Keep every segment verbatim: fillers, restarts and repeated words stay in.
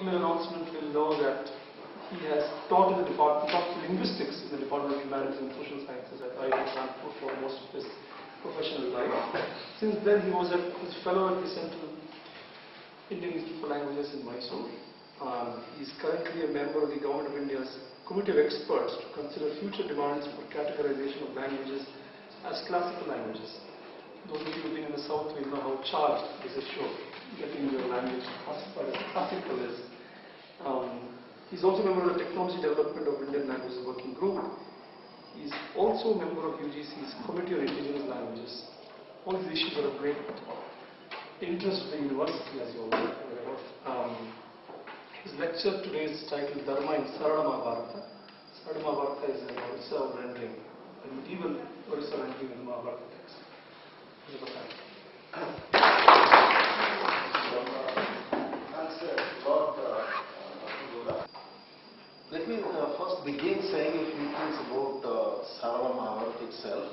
email announcement will know that he has taught in the department, taught linguistics in the Department of Humanities and Social Sciences at I I T Kanpur for most of his professional life. Since then, he was a his fellow at the Central Indian Institute for Languages in Mysore. Um, he is currently a member of the Government of India's Committee of Experts to consider future demands for categorization of languages as classical languages. Those of you who've been in the South will know how charged this is show, getting your language classified as classical is. Um, he's also a member of the Technology Development of Indian Languages Working Group. He is also a member of U G C's Committee on Indigenous Languages. All these issues are of great interest to the university, as you all know. Um, his lecture today is titled Dharma in Sarala Mahabharata. Sarala Mahabharata is an Orissa rendering, a medieval Orissa rendering of the Mahabharata text. Let me uh, first begin saying a few things about uh, Sarala Mahabharata itself.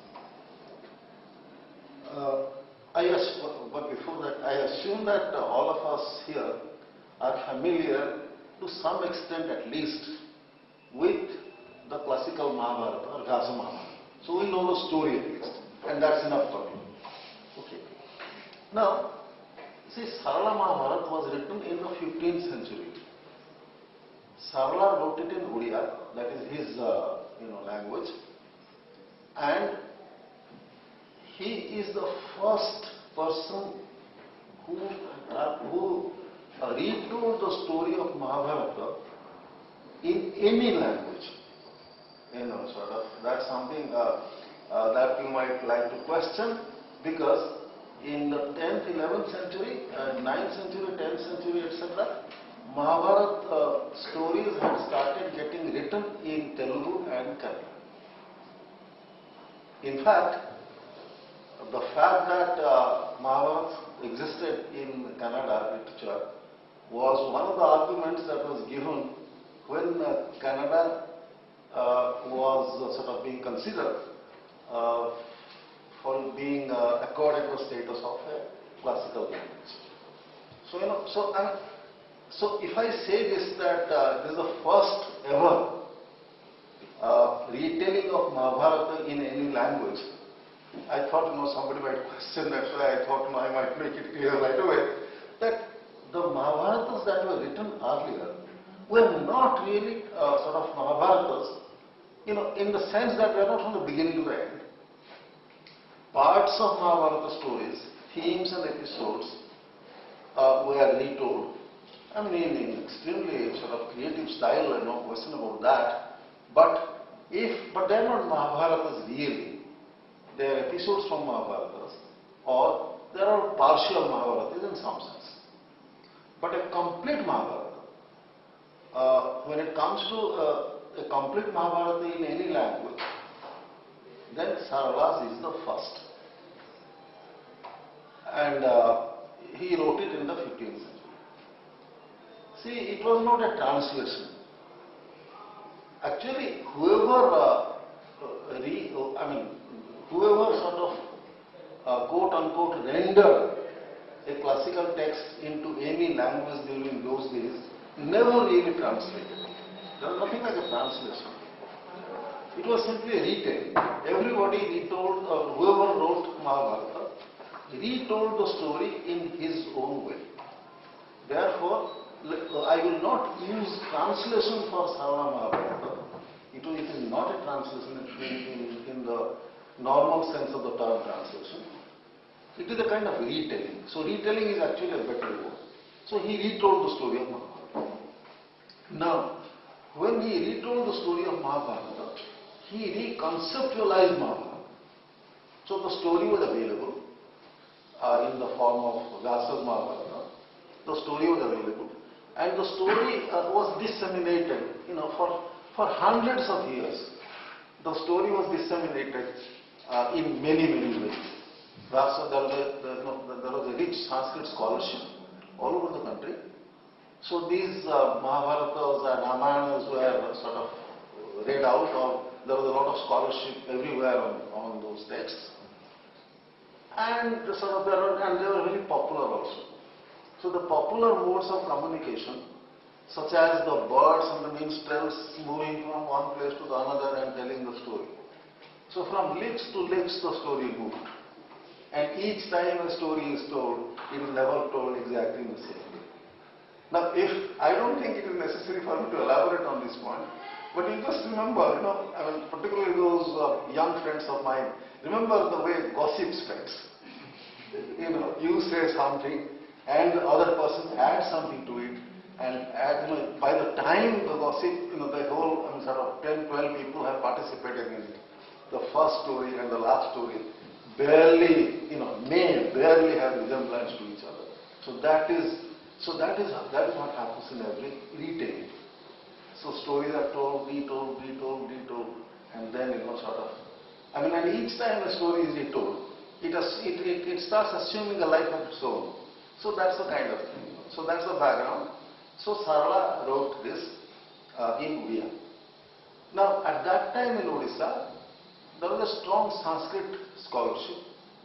Uh, I but before that, I assume that uh, all of us here are familiar to some extent at least with the classical Mahabharata or Vyasa Mahabharata. So we know the story at least, and that's enough for me. Okay. Now, see, Sarala Mahabharata was written in the fifteenth century. Sarala wrote it in Odia, that is his uh, you know, language, and he is the first person who, uh, who uh, retold the story of Mahabharata in any language. You know, sort of, that's something uh, uh, that you might like to question, because in the tenth, eleventh century, uh, ninth century, tenth century, et cetera, Mahabharata uh, stories had started getting written in Telugu and Kannada. In fact, the fact that uh, Mahabharata existed in Kannada literature was one of the arguments that was given when uh, Kannada uh, was uh, sort of being considered uh, for being uh, accorded the status of a classical language. So, you know, so I mean, So if I say this, that uh, this is the first ever uh, retelling of Mahabharata in any language, I thought, you know, somebody might question, that's why I thought, you know, I might make it clear right away, that the Mahabharatas that were written earlier were not really uh, sort of Mahabharatas, you know, in the sense that they are not from the beginning to the end. Parts of Mahabharata stories, themes and episodes uh, were retold. I mean, in extremely sort of creative style, no question about that. But if, but they are not Mahabharatas really. They are episodes from Mahabharatas, or there are partial Mahabharatas in some sense. But a complete Mahabharata, uh, when it comes to uh, a complete Mahabharata in any language, then Sarala's is the first. And uh, he wrote it in the fifteenth century. See, it was not a translation. Actually, whoever, uh, re, I mean, whoever sort of uh, quote unquote rendered a classical text into any language during those days never really translated. There was nothing like a translation. It was simply a retelling. Everybody retold, uh, whoever wrote Mahabharata, retold the story in his own way. Therefore, I will not use translation for Sarala Mahabharata. It, it is not a translation in, in, in the normal sense of the term translation. It is a kind of retelling. So retelling is actually a better word. So he retold the story of Mahabharata. Now, when he retold the story of Mahabharata, he reconceptualized Mahabharata. So the story was available uh, in the form of Vyasa's Mahabharata. The story was available. And the story uh, was disseminated, you know, for, for hundreds of years. The story was disseminated uh, in many, many ways. Vyasa, there was a, the, you know, there was a rich Sanskrit scholarship all over the country. So these uh, Mahabharatas and Ramayanas were sort of read out, or there was a lot of scholarship everywhere on, on those texts. And sort of there were, and they were very popular also. So the popular modes of communication such as the birds and the minstrels moving from one place to the another and telling the story. So from lips to lips the story moved. And each time a story is told, it is never told exactly in the same way. Now if, I don't think it is necessary for me to elaborate on this point, but you just remember, you know, I mean particularly those uh, young friends of mine, remember the way gossip spreads. You know, you say something and the other person adds something to it, and add, you know, by the time the gossip, you know, the whole, I mean, sort of ten, twelve people have participated in it. The first story and the last story barely, you know, may barely have resemblance to each other. So that is, so that is, that is what happens in every retelling. So stories are told, retold, retold, retold, and then, you know, sort of, I mean, and each time a story is retold, it, has, it, it, it starts assuming a life of its own. So that's the kind of thing. So that's the background. So Sarala wrote this uh, in Odia. Now at that time in Odisha, there was a strong Sanskrit scholarship,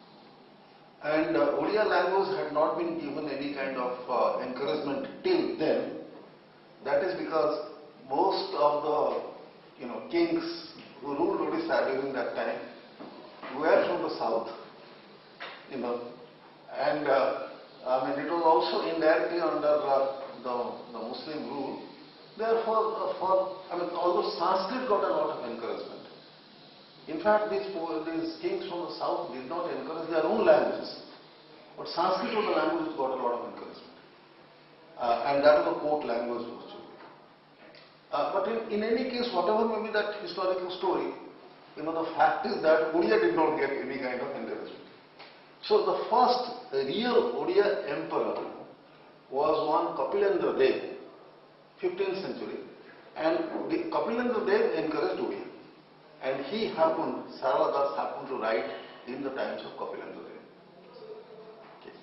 and uh, Odia language had not been given any kind of uh, encouragement till then. That is because most of the, you know, kings who ruled Odisha during that time were from the south, you know, and uh, I mean it was also indirectly under uh, the, the Muslim rule. Therefore, uh, for, I mean, although Sanskrit got a lot of encouragement, in fact these, these kings from the south did not encourage their own languages, but Sanskrit was the language which got a lot of encouragement, uh, and that was the court language virtually. Uh, but in, in any case, whatever may be that historical story, you know, the fact is that Odia did not get any kind of encouragement. So the first real Odia emperor was one Kapilendra Dev, fifteenth century, and the Kapilendra Dev encouraged Odia, and he happened, Sarala Das happened to write in the times of Kapilendra Dev. Okay.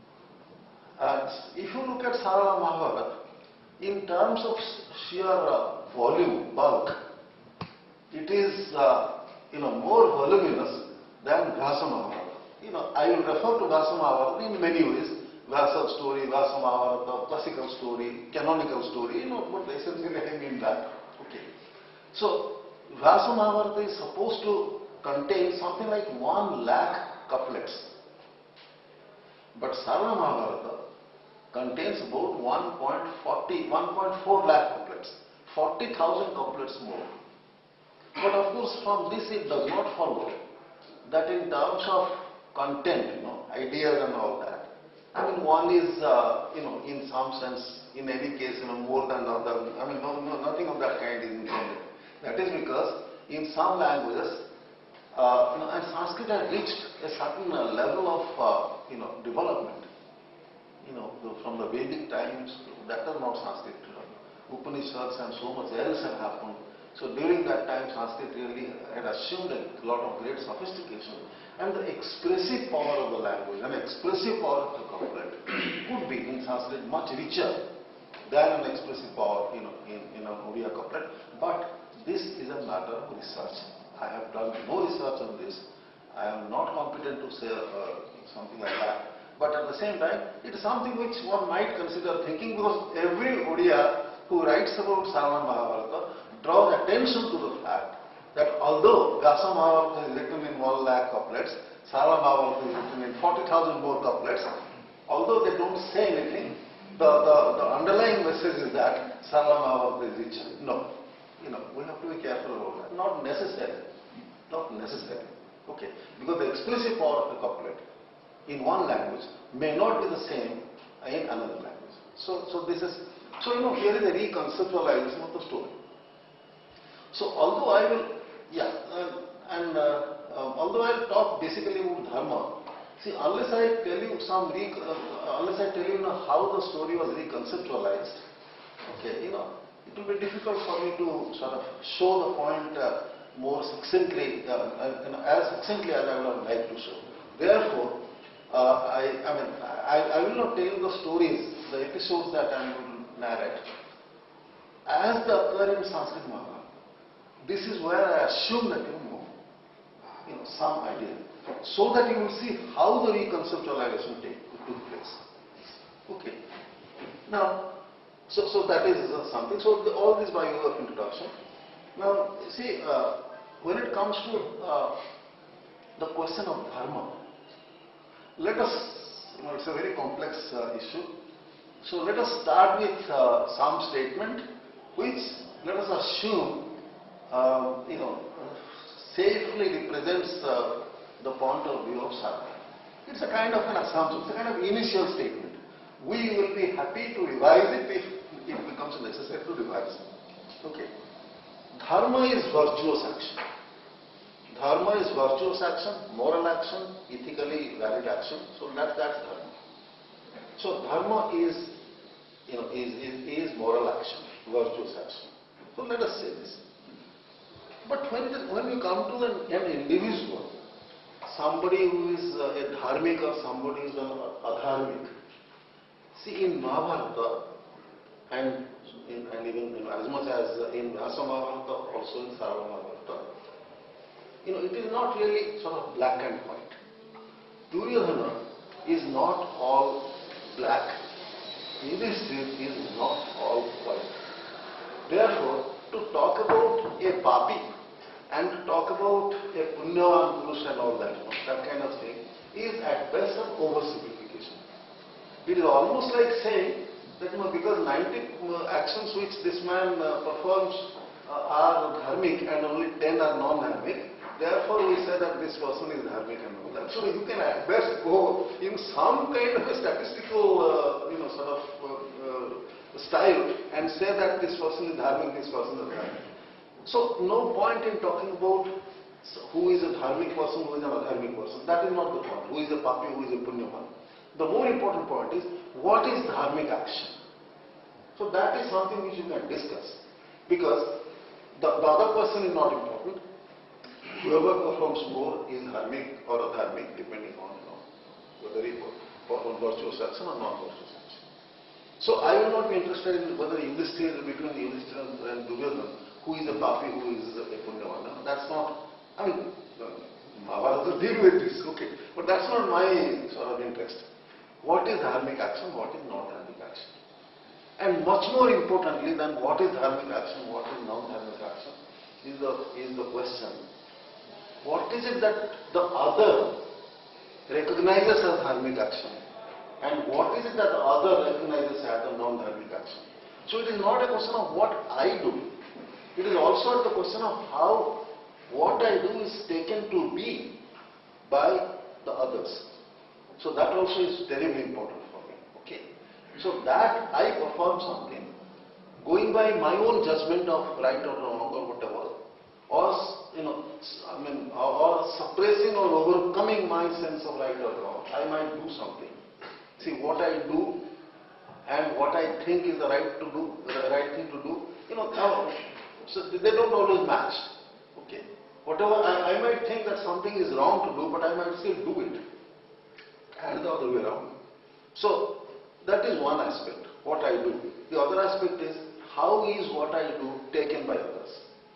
Uh, if you look at Sarala Mahabharata, in terms of sheer uh, volume, bulk, it is uh, you know, more voluminous than Vyasa Mahabharata. You know, I will refer to Vyasa Mahabharata in many ways. Vyasa story, Vyasa Mahabharata, classical story, canonical story, you know, but essentially I mean that. Okay. So, Vyasa Mahabharata is supposed to contain something like one lakh couplets. But Sarala Mahabharata contains about one point four lakh couplets, forty thousand couplets more. But of course, from this it does not follow that in terms of content, you know, ideas and all that, I mean, one is, uh, you know, in some sense, in any case, you know, more than the other. I mean, no, no, nothing of that kind is intended. That is because in some languages, uh, you know, and Sanskrit has reached a certain uh, level of, uh, you know, development. You know, from the Vedic times, that are not Sanskrit. You know, Upanishads and so much else have happened. So during that time, Sanskrit really had assumed a lot of great sophistication, and the expressive power of the language and expressive power of the couplet could be in Sanskrit much richer than an expressive power, you know, in, in an Odia couplet. But this is a matter of research. I have done no research on this. I am not competent to say uh, something like that. But at the same time, it is something which one might consider thinking, because every Odia who writes about Sarala Mahabharata draws attention to the fact that although Vyasa Mahabharata is written in one lakh couplets, Sarala Mahabharata is written in forty thousand more couplets, although they don't say anything, the, the, the underlying message is that Sarala Mahabharata is richer. No. You know, we have to be careful about that. Not necessary. Not necessary. Okay. Because the expressive power of the couplet in one language may not be the same in another language. So, so this is, so you know, here is a reconceptualization of the story. So although I will, yeah, uh, and uh, um, although I will talk basically about Dharma, see, unless I tell you some, re, uh, unless I tell you, you know, how the story was reconceptualized, okay, you know, it will be difficult for me to sort of show the point uh, more succinctly, uh, uh, you know, as succinctly as I would have liked to show. Therefore, uh, I, I mean, I, I will not tell you the stories, the episodes that I am going to narrate, as they occur in Sanskrit Mahabharata. This is where I assume that you know, you know, some idea, so that you will see how the reconceptualization take, took place. Okay. Now, So, so that is uh, something. So the, all this by way of introduction. Now, see, uh, when it comes to uh, the question of Dharma, let us, you know, it's a very complex uh, issue. So let us start with uh, some statement which, let us assume, um, you know, safely represents uh, the point of view of Sarala. It's a kind of an assumption, it's a kind of initial statement. We will be happy to revise it if it becomes necessary to revise. Okay. Dharma is virtuous action. Dharma is virtuous action, moral action, ethically valid action. So that, that's Dharma. So Dharma is, you know, is, is, is moral action, virtuous action. So let us say this. But when, the, when you come to an, an individual, somebody who is uh, a dharmic or somebody who is an adharmic, see, in Mahabharata, and, in, and even in, as much as in Vyasa Mahabharata, also in Sarala Mahabharata, you know, it is not really sort of black and white. Duryodhana is not all black. Yudhishthira is not all white. Therefore, to talk about a papi and to talk about a punyavan purush and all that, that kind of thing, is at best an oversimplification. It is almost like saying that, you know, because ninety actions which this man uh, performs uh, are dharmic and only ten are non-dharmic, therefore we say that this person is dharmic and all that. So you can at best go in some kind of a statistical, uh, you know, sort of uh, uh, style and say that this person is dharmic, this person is dharmic. So no point in talking about who is a dharmic person, who is an adharmic person. That is not the point. Who is a papi, who is a punyavan. The more important point is, what is dharmic action? So that is something which you can discuss, because the, the other person is not important. Whoever performs more is dharmic or adharmic, depending on, you know, whether he performs virtuous action or non-virtuous action. So I will not be interested in whether Yudhishthira, between Yudhishthira and Duryodhana, who is a papi, who is a punyavan. That's not, I mean, Mahabharata deal with this, okay, but that's not my sort of interest. What is dharmic action, what is non-dharmic action? And much more importantly than what is dharmic action, what is non-dharmic action, is the, is the question, what is it that the other recognizes as dharmic action, and what is it that the other recognizes as a non-dharmic action? So it is not a question of what I do, it is also the question of how what I do is taken to be by the others. So that also is terribly important for me. Okay. So that I perform something, going by my own judgment of right or wrong or whatever, or, you know, I mean, or, or suppressing or overcoming my sense of right or wrong, I might do something. See, what I do and what I think is the right to do, the right thing to do, you know, so they don't always match. Okay. Whatever, I, I might think that something is wrong to do, but I might still do it. And the other way around. So that is one aspect, what I do. The other aspect is, how is what I do taken by others?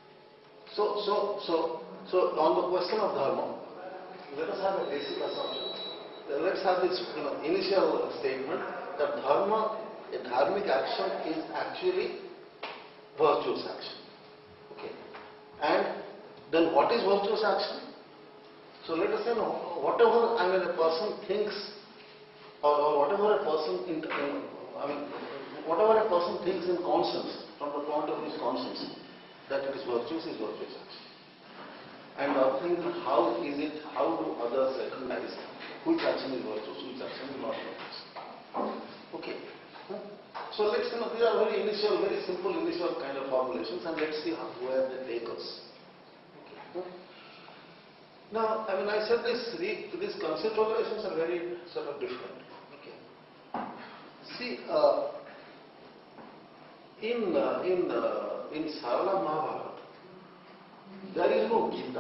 So, so, so, so on the question of Dharma, let us have a basic assumption. Let's have this, you know, initial statement that Dharma, a dharmic action, is actually virtuous action. Okay. And then what is virtuous action? So let us say, no, whatever, I mean, a person thinks, or, or whatever a person, in, I mean, whatever a person thinks in conscience, from the point of his conscience, that it is virtuous, is virtuous action. And the other thing is, how is it, how do others recognize which action is virtuous, which action is not virtuous? Okay. So let's, you know, these are very initial, very simple initial kind of formulations, and let's see how, where they take us. Okay. Now, I mean, I said this, these conceptualizations are very sort of different. Okay. See, uh, in uh, in uh, in Sarala Mahabharata, there is no Gita.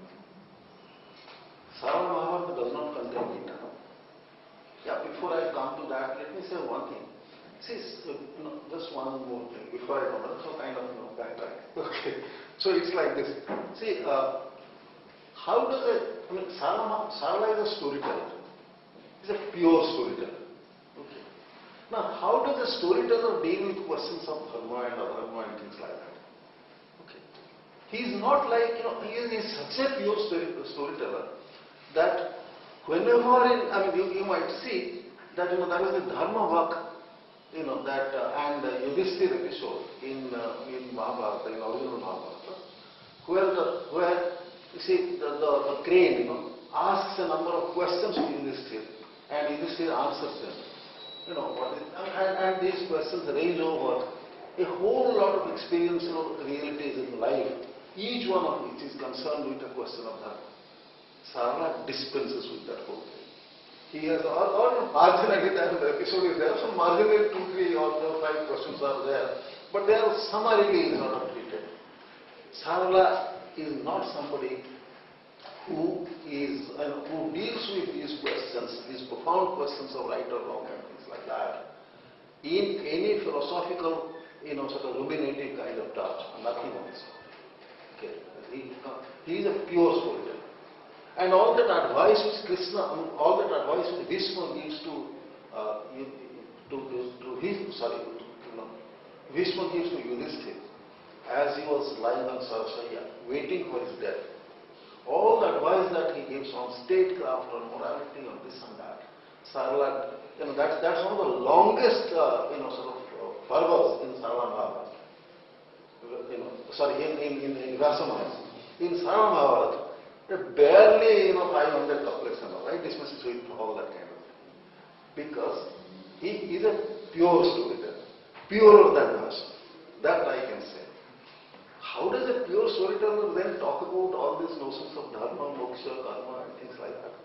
Sarala Mahabharata does not contain Gita. Yeah. Before I come to that, let me say one thing. See, you know, just one more thing before I come. So kind of, you know, backtrack. Okay. So it's like this. See. Uh, How does a, I mean, Sarala, Sarala is a storyteller. He's a pure storyteller. Okay. Now, how does a storyteller deal with questions of dharma and adharma and things like that? Okay. He is not like, you know, he is, he is such a pure story, storyteller that whenever, in, I mean, you, you might see that, you know, that is the dharma work, you know, that, uh, and uh, Yudhishthira episode in, uh, in Mahabharata, in original Mahabharata, where, the, where you see, the, the, the crane, you know, asks a number of questions to Yudhishthira, and Yudhishthira answers them. You know, what is, and, and these questions range over a whole lot of experiential realities in life, each one of which is concerned with a question of dharma. Sarala dispenses with that whole thing. He has all, all marginally, that the episode is there, so marginally two, three or four, five questions are there, but they are summarily sort of treated. Sarala is not somebody who is, uh, who deals with these questions, these profound questions of right or wrong and things like that, in any philosophical, you know, sort of ruminative kind of touch, nothing of this sort. Okay. He, uh, he is a pure storyteller. And all that advice which Krishna, I mean, all that advice which Bhishma gives to, uh, to, to, to his, sorry, to, you know, Bhishma gives to Yudhishthira as he was lying on Sarasaya, waiting for his death. All the advice that he gives on statecraft, on morality, on this and that, Sarala, you know, that's, that's one of the longest, uh, you know, sort of uh, parvas in Sarala Mahabharata. You know, sorry, in, in, in, in Vyasa. In Sarala Mahabharata, barely, you know, five hundred couplets and all, right? Dismisses with all that kind of thing. Because he is a pure storyteller, purer than Vyasa. That I can say. How does a pure storyteller then talk about all these notions of dharma, moksha, karma and things like that?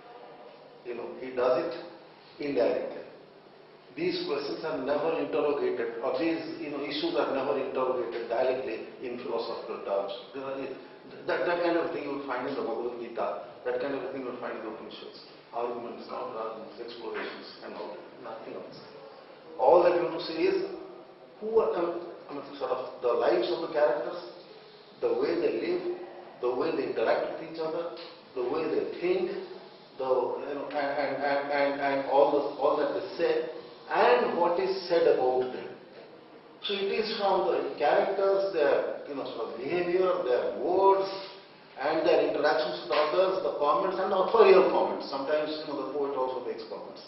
You know, he does it indirectly. These questions are never interrogated, or these, you know, issues are never interrogated directly in philosophical terms. You know, that, that kind of thing you will find in the Bhagavad Gita, that kind of thing you will find in the Upanishads. Arguments, counter-arguments, explorations and all that. Nothing else. All that you have to say is, who are, I mean, I mean, sort of the lives of the characters, the way they live, the way they interact with each other, the way they think, the, you know, and, and, and, and, and all, the, all that they say, and what is said about them. So it is from the characters, their, you know, sort of behavior, their words, and their interactions with others, the comments and the authorial comments. Sometimes, you know, the poet also makes comments.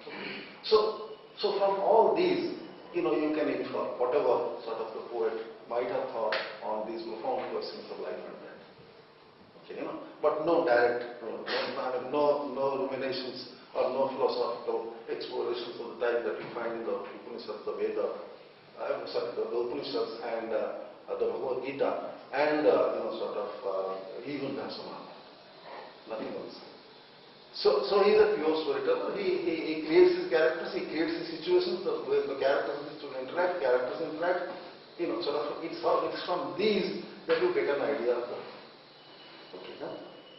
So, so from all these, you know, you can infer whatever sort of the poet might have thought on these profound questions of life and death. Okay, you know, but no direct, no, no, no, no ruminations or no philosophical explorations of the type that you find in the Upanishads, the Veda, uh, sorry, the, the Upanishads and uh, the Bhagavad Gita, and uh, you know, sort of uh, even Dharma. Nothing else. So, so he is a pure storyteller. He, he, he creates his characters, he creates his situations, the way the characters need to interact, characters interact, you know, sort of, it's, all, it's from these that you get an idea of them. Okay, huh?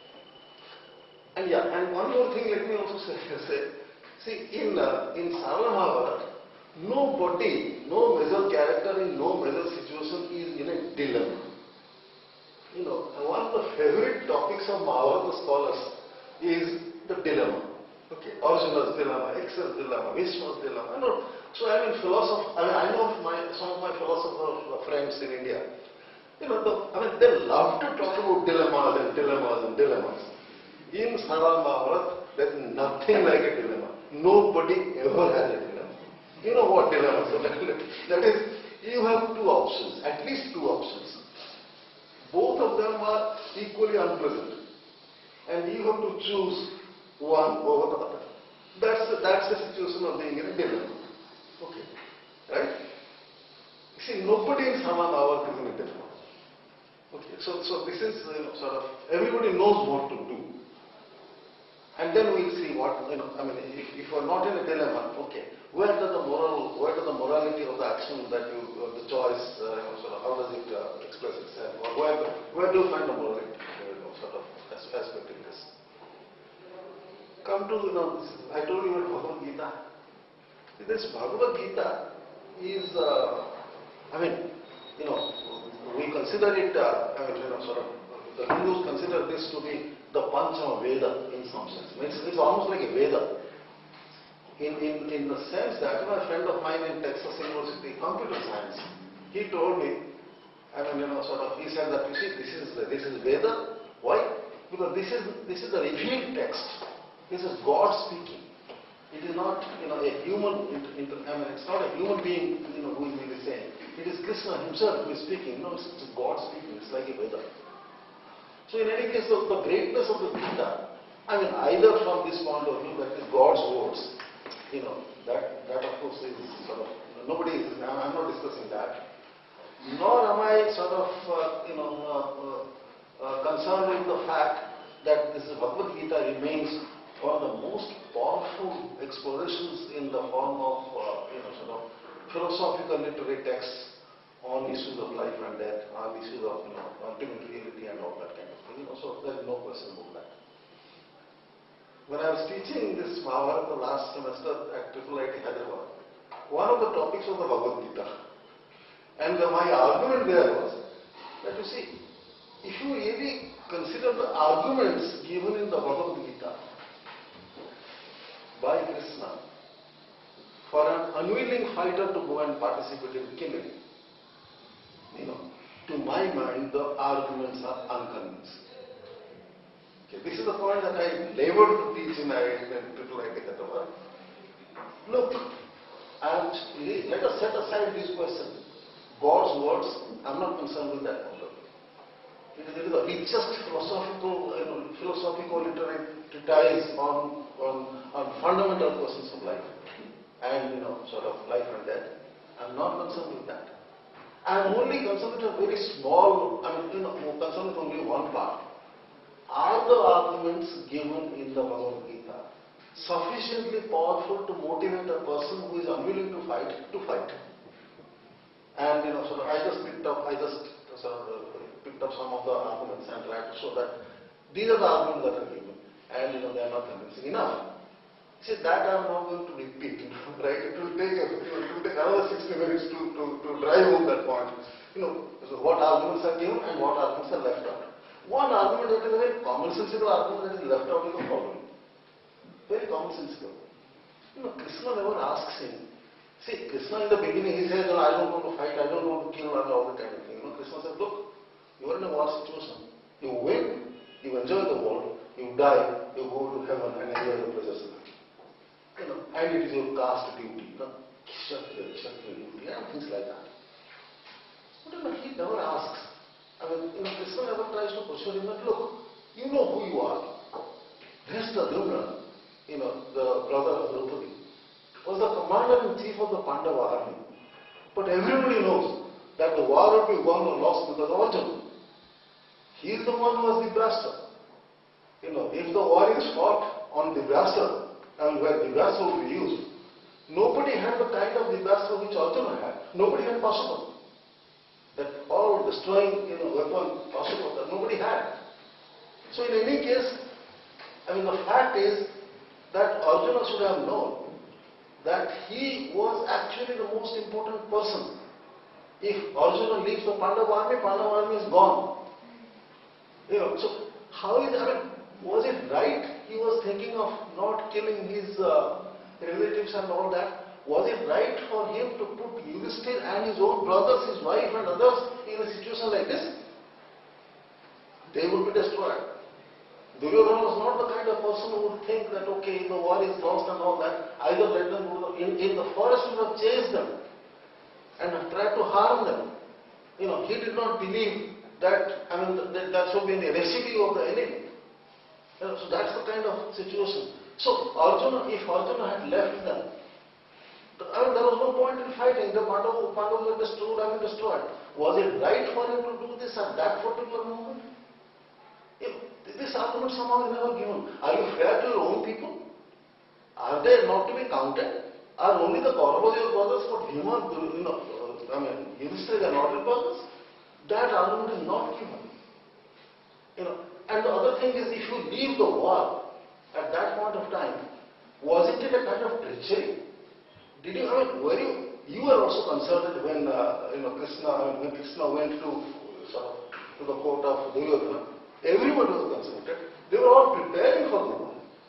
And yeah, and one more thing, let me also say, say see, in, uh, in Sarala Mahabharata, nobody, no major character in no major situation is in a dilemma. You know, one of the favorite topics of Mahabharata scholars is the dilemma. Okay, Arjuna's dilemma, X's dilemma, Bhishma's dilemma. No, so I mean, philosopher. I mean, I know my, some of my philosopher friends in India. You know, the, I mean, they love to talk about dilemmas and dilemmas and dilemmas. In Sarala Mahabharata, there is nothing like a dilemma. Nobody ever has a dilemma. You know what dilemma is? That is, you have two options, at least two options. Both of them are equally unpleasant, and you have to choose one over the other. That's the, that's the situation of being in a dilemma. Okay, right? You see, nobody in Sarala Mahabharata is in a dilemma. Okay, so so this is, you know, sort of, everybody knows what to do, and then we'll see what, you know. I mean, if, if you're not in a dilemma, okay, where does the moral, where does the morality of the action that you, uh, the choice, uh, you know, sort of, how does it uh, express itself, or where where do you find the morality, you know, sort of aspect in this? Come to, you know, this, I told you about Bhagavad Gita. This Bhagavad Gita is, uh, I mean, you know, we consider it, uh, I mean, you know, sort of, the Hindus consider this to be the Panchama Veda in some sense. It's, it's almost like a Veda. in, in, in the sense that, you know, a friend of mine in Texas University, computer science, he told me, I mean, you know, sort of, he said that, you see, this is, this is Veda. Why? Because this is, this is the revealed text. This is God speaking. It is not, you know, a human, inter, inter, I mean, it's not a human being, you know, who is really saying. It is Krishna himself who is speaking. No, it's, it's God speaking. It's like a Veda. So in any case, the, the greatness of the Gita, I mean, either from this point of view, that is God's words, you know, that, that of course is sort of, you know, nobody is, I'm not discussing that. Nor am I sort of, uh, you know, uh, uh, uh, concerned with the fact that this Bhagavad Gita remains one of the most powerful explorations in the form of, uh, you know, sort of philosophical literary texts on issues of life and death, on issues of, you know, ultimate reality and all that kind of thing. You know, so there is no question about that. When I was teaching this Mahabharata last semester at I I I T Hyderabad, one of the topics was the Bhagavad Gita. And uh, my argument there was that, you see, if you really consider the arguments given in the Bhagavad Gita by Krishna for an unwilling fighter to go and participate in killing, you know, to my mind, the arguments are unconvincing. Okay, this is the point that I labored to teach in I I T Hyderabad. Look, and let us set aside this question. God's words, I'm not concerned with that problem. It is, it is the richest philosophical, you know, philosophical literary treatise on, on, on fundamental questions of life and, you know, sort of life and death. I'm not concerned with that. I'm only concerned with a very small, I mean, you know, concerned with only one part. Are the arguments given in the Bhagavad Gita sufficiently powerful to motivate a person who is unwilling to fight to fight? And, you know, sort of, I just picked up, I just sort of uh, picked up some of the arguments and tried to show that these are the arguments that are given, and, you know, they are not convincing enough. See, that I am not going to repeat, you know, right? It will take, a, you know, it will take another sixty minutes to, to, to drive home that point. You know, so what arguments are given and what arguments are left out. One argument that is a very commonsensical argument that is left out is a problem. Very commonsensical. You know, Krishna never asks him. See, Krishna in the beginning, he says, no, I don't want to fight, I don't want to kill, and all that kind of thing. You know, Krishna said, look, you are in a war situation. You win, you enjoy the war, you die, you go to heaven and enjoy the pleasures of it. You know, and it is your caste duty, you know, Kshatriya, Kshatriya duty, and things like that. But you know, he never asks. I mean, you know, Krishna never tries to persuade him that, look, you know who you are. Dharma, you know, the brother of Draupadi, was the commander-in-chief of the Pandava army. But everybody knows that the war would be won or lost because of Arjuna. He is the one who was the blaster. You know, if the war is fought on the blaster, and where the blaster would be used, nobody had the kind of the blaster which Arjuna had. Nobody had possible. That all destroying, you know, weapon possible that nobody had. So in any case, I mean, the fact is that Arjuna should have known that he was actually the most important person. If Arjuna leaves the Pandava army, Pandava army is gone. You know, so how is, I mean, was it right he was thinking of not killing his uh, relatives and all that? Was it right for him to put Yudhishthira and his own brothers, his wife and others in a situation like this? They would be destroyed. Duryodhana was not the kind of person who would think that, okay, the war is lost and all that, either let them go to the, in, in the forest would have chased them and have tried to harm them. You know, he did not believe that, I mean, that, that should be in the recipe of the enemy. You know, so that's the kind of situation. So Arjuna, if Arjuna had left them, I mean, there was no point in fighting. The Pandavas were destroyed, I mean, destroyed. Was it right for him to do this at that particular moment? You know, this argument somehow is never given. Are you fair to your own people? Are they not to be counted? Are only the Kauravas your brothers, but Bhima, you know, uh, I mean, Yudhishthira are not your brothers? That argument is not given. You know, and the other thing is, if you leave the war at that point of time, wasn't it a kind of treachery? Did you, I mean, were you, you were also consulted when, uh, you know, Krishna, when Krishna went to, sort of, to the court of Duryodhana. Everyone was consulted. They were all preparing for the war.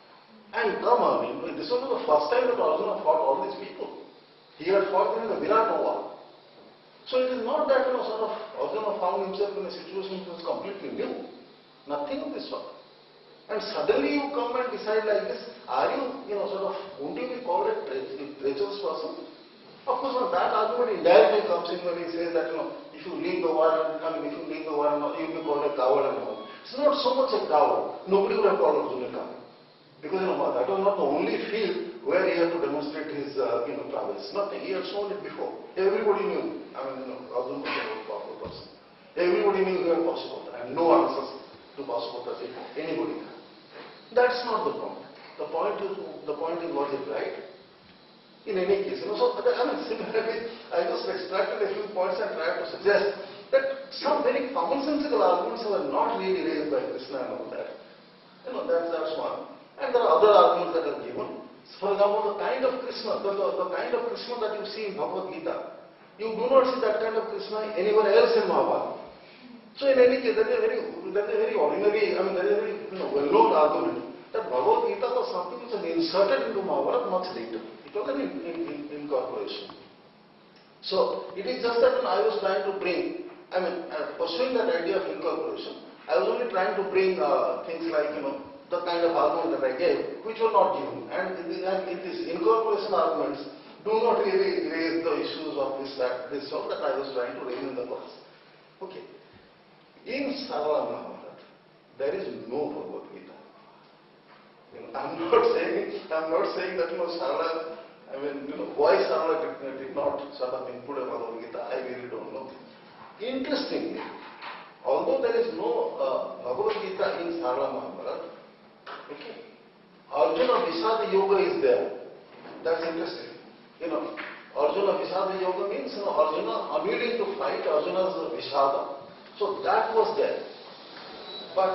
And Dharma, I mean, this was the first time that Arjuna fought all these people. He had fought them in the Virata war. So it is not that, you know, sort of Arjuna found himself in a situation which was completely new. Nothing of this sort. And suddenly you come and decide like this, are you, you know, sort of, won't you be called a treacherous person? Of course, when that argument indirectly comes in when he says that, you know, if you leave the war, and, I mean, if you leave the war, you'll be called a coward and all. It's not so much a coward. Nobody would have called Arjuna a coward. Because, you know, that was not the only field where he had to demonstrate his, uh, you know, prowess. Nothing. He had shown it before. Everybody knew. I mean, you know, Arjuna was a very powerful person. Everybody knew he had Pasupatra and no answers to Pasupatra if anybody had. That's not the point. The point is, the point is, was it right? In any case, you know, so, I mean, similarly, I just extracted a few points and tried to suggest that some very commonsensical arguments were not really raised by Krishna and all that. You know, that's, that's one. And there are other arguments that are given. For example, the kind of Krishna, the, the, the kind of Krishna that you see in Bhagavad Gita, you do not see that kind of Krishna anywhere else in Mahabharata. So in any case, that is a very, that is a very ordinary, I mean, that is a very, you know, well-known argument that Bhagavad Gita was something which was inserted into Mahabharata much later. It was an in, in, in, incorporation. So it is just that when I was trying to bring, I mean, uh, pursuing that idea of incorporation, I was only trying to bring uh, things like, you know, the kind of argument that I gave, which were not given. And in, the, and in these incorporation arguments do not really raise the issues of this, that, this sort that I was trying to raise in the past. Okay. In Sarala Mahabharata, there is no Bhagavad Gita. You know, I'm not saying, I'm not saying that, you know, Sarala, I mean, you know, why Sarala did, did not sort of input a Bhagavad Gita, I really don't know. Interestingly, although there is no uh, Bhagavad Gita in Sarala Mahabharata, okay, Arjuna Visada Yoga is there. That's interesting. You know, Arjuna Visada Yoga means, you know, Arjuna unwilling to fight, Arjuna's Visada. So that was there. But,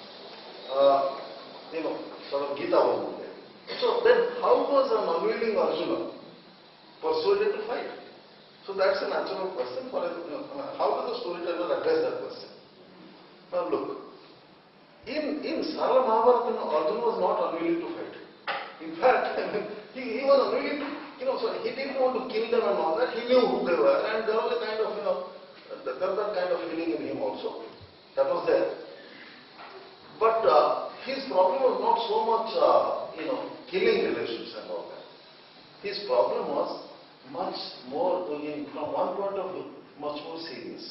uh, you know, sort of Gita was not there. So then how was an unwilling Arjuna persuaded to fight? So that's a natural question for a, you know, how does the storyteller address that question? Now look, in, in Sarala Mahabharata, Arjuna was not unwilling to fight. In fact, I mean, he, he was unwilling to, you know, so he didn't want to kill them and all that. He knew who they were, and there was a kind of, you know, there was that kind of feeling in him also. That was there. But uh, his problem was not so much, uh, you know, killing relations and all that. His problem was much more, in, from one point of view, much more serious.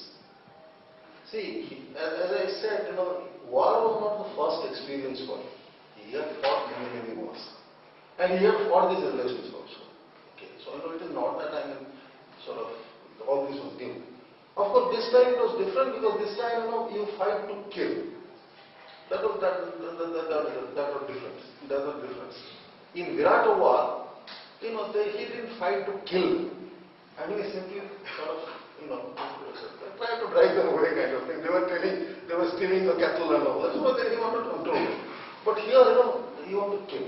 See, he, as, as I said, you know, war was not the first experience for him. He had fought many, many wars. And he had fought these relations also. Okay, so you know, it is not that I mean, sort of, all this was new. Of course, this time it was different because this time, you know, you fight to kill. That was that that, that, that, that was different. That was difference. In Virata war, you know, they, he didn't fight to kill. I mean, he simply sort of, you know, tried to drive them away kind of thing. They were telling, they were stealing the cattle and all that. So then he wanted to control it. But here, you know, he wanted to kill.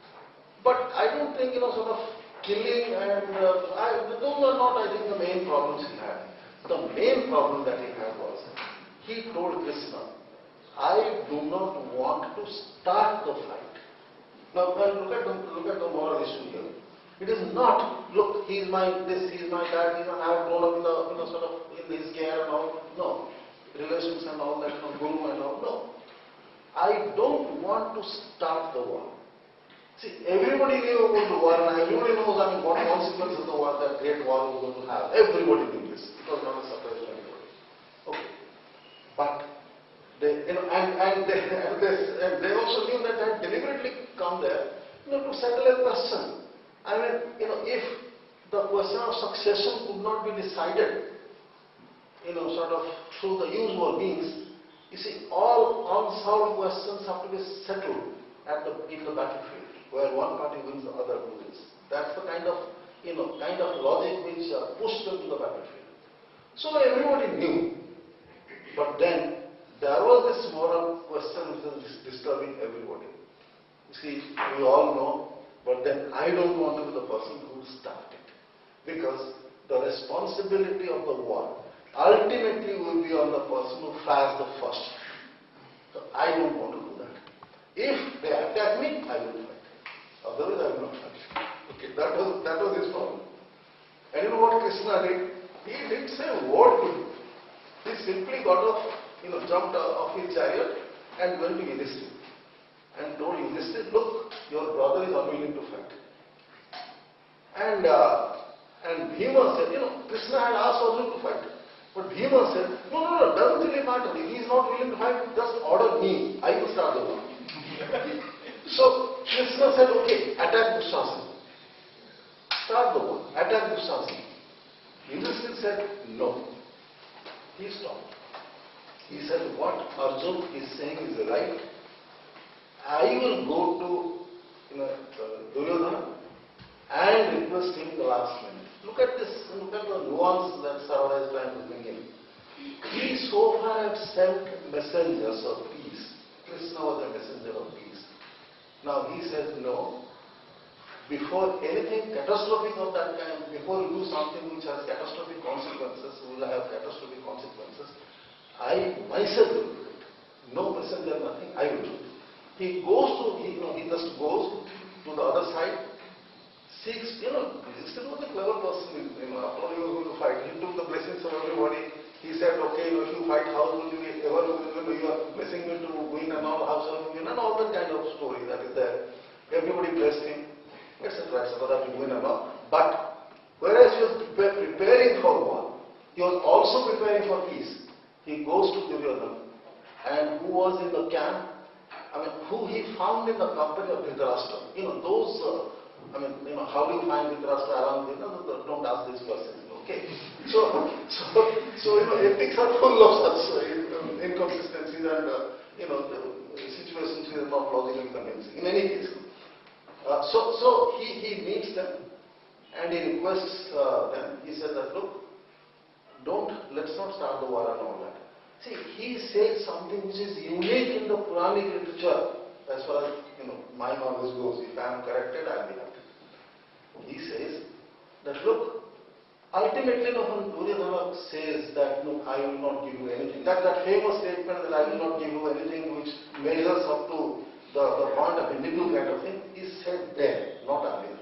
But I don't think, you know, sort of killing and uh, I, those were not, I think, the main problems he had. The main problem that he had was, he told Krishna, I do not want to start the fight. Now, well, look at the, look at the moral issue here. It is not, look, he is my this, he is my dad, he is my, I have grown up in the, you know, sort of in his care and all. No. Relations and all that, you know, guru and all. No. I don't want to start the war. See, everybody knew about the war and everybody knows, I mean, what consequences the war, that great war was going to have. Everybody knew this. It was not a surprise to anybody. Okay. But, they, you know, and, and, they, and, they, and they also knew that they had deliberately come there, you know, to settle a question. I mean, you know, if the question of succession could not be decided, you know, sort of through the usual means, you see, all unsolved questions have to be settled at the, in the battlefield, where one party wins, the other loses. That's the kind of, you know, kind of logic which uh, pushed them to the battlefield. So everybody knew. But then, there was this moral question which was disturbing everybody. You see, we all know, but then I don't want to be the person who started it. Because the responsibility of the war ultimately will be on the person who fires the first. So I don't want to do that. If they attack me, I will fight. Otherwise I will not fight. Okay, that was, that was his problem. And you know what Krishna did? He didn't say a word to him. He simply got off, you know, jumped off his chariot and went to Yudhishthira and told Yudhishthira, look, your brother is unwilling to fight. And uh, and Bhima said, you know, Krishna had asked Arjuna to fight. But Bhima said, no, no, no, doesn't really matter. If he is not willing to fight, just order me. I will start the war. So Krishna said, okay, attack Dushasana. Start the war. Attack Dushasana. Yudhishthira said, no. He stopped. He said, what Arjuna is saying is right. I will go to, you know, Duryodhana and request him the last minute. Look at this, look at the nuance that Sarala is trying to bring in. He so far had sent messengers of peace. Krishna was a messenger of peace. Now he says, no, before anything catastrophic of that kind, before you do something which has catastrophic consequences, will have catastrophic consequences, I myself will do it. No messenger, nothing, I will do it. He goes to, he, you know, he just goes to the other side, seeks, you know, he still was a clever person, you know, after all he was going to fight. He took the blessings of everybody. He said, okay, you know, if you fight, how will you be ever, you know, you are blessing me to win and all, how shall you win, and all that kind of story that is there. Everybody blessed him, et cetera, et cetera, that you win and all. But, whereas he was preparing for war, he was also preparing for peace. He goes to Duryodhana, and who was in the camp, I mean, who he found in the company of Dhritarashtra. You know, those, uh, I mean, you know, how do you find Dhritarashtra around? You know, don't ask this question, okay? So, so, so you know, ethics are full of such uh, inconsistencies and, uh, you know, the situations which are not logically convincing. In any case, uh, so, so he, he meets them and he requests uh, them. He says that, look, don't, let's not start the war and all that. See, he says something which is unique in the Puranic literature, as far as, you know, my knowledge goes. If I am corrected, I will be happy. He says that, look, ultimately, no, when Duryodhana says that, no, I will not give you anything, that, that famous statement that I will not give you anything which measures up to the, the point of a nibble kind of thing, is said there, not earlier.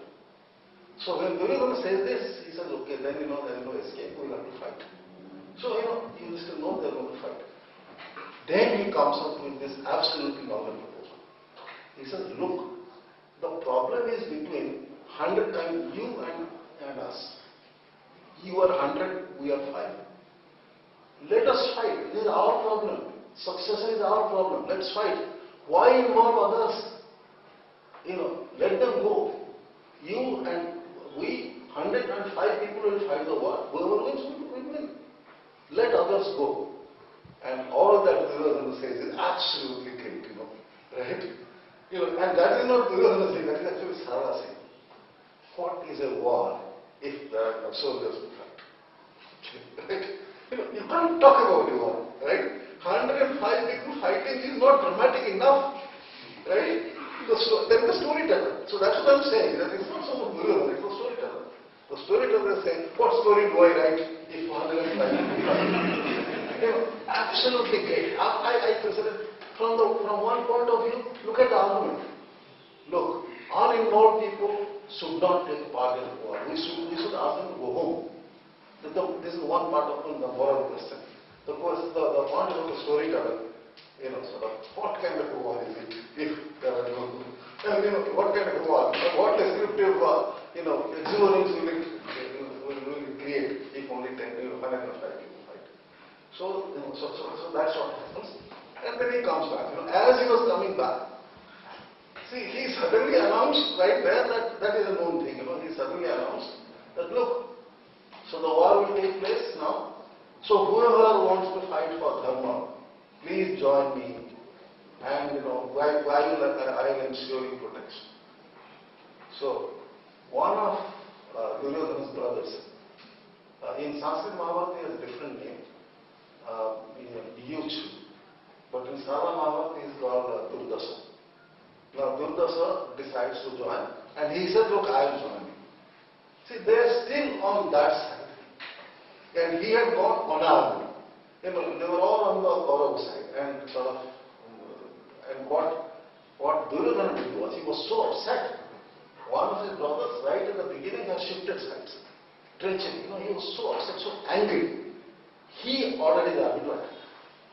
So when Duryodhana says this, he says, okay, then, you know, there is no escape, we will have to fight. So, you know, you still know they are going to fight. Then he comes up with this absolutely novel proposal. He says, look, the problem is between hundred and you and, and us. You are hundred, we are five. Let us fight. This is our problem. Successor is our problem. Let's fight. Why involve others? You know, let them go. You and we, hundred and five people will fight the war. Whoever wins will win. Let others go. And all that Duryodhana says is absolutely great, you know, right? You know, and that is not Duryodhana saying, that is actually Sarala saying. What is a war if there are no soldiers to fight? Right? You know, you can't talk about a war, right? one hundred five people fighting is not dramatic enough, right? The sto then the storyteller. So that's what I'm saying, that it's not so much Duryodhana, it's the storyteller. The storyteller is saying, what story do I write if one hundred five people fight? You know, absolutely great. I, I, I consider, from, the, from one point of view, look at the argument. Look, uninvolved people should not take part in the war. We should, we should ask them to go home. The, the, this is one part of the moral question. The, the, the point about the storyteller, you know, sort of, what kind of a war is it if there are no, and you know, what kind of a war, what descriptive, uh, you know, exuberance will it, will, will it create if only ten, you know, one hundred five people fight. So, you know, so, so, so that's what happens. And then he comes back. You know, as he was coming back, see, he suddenly announced right there that that is a known thing. You know, he suddenly announced that, look, so the war will take place now. So whoever wants to fight for Dharma, please join me. And you know, why, why will I, I will ensure you protection. So one of uh, Duryodhana's brothers, uh, in Sanskrit Mahabharata he has a different name, uh, Yuch. But in Sarala Mahabharata he is called uh, Durdasa. Now Durdasa decides to join, and he said, look, I will join you. See, they are still on that side. And he had gone unarmed. You know, they were all on the Kaurav side. And sort of, and what, what Duryodhana did was, he was so upset one of his brothers, right at the beginning, has shifted sides. Treachery. You know, he was so upset, so angry. He ordered his army to attack.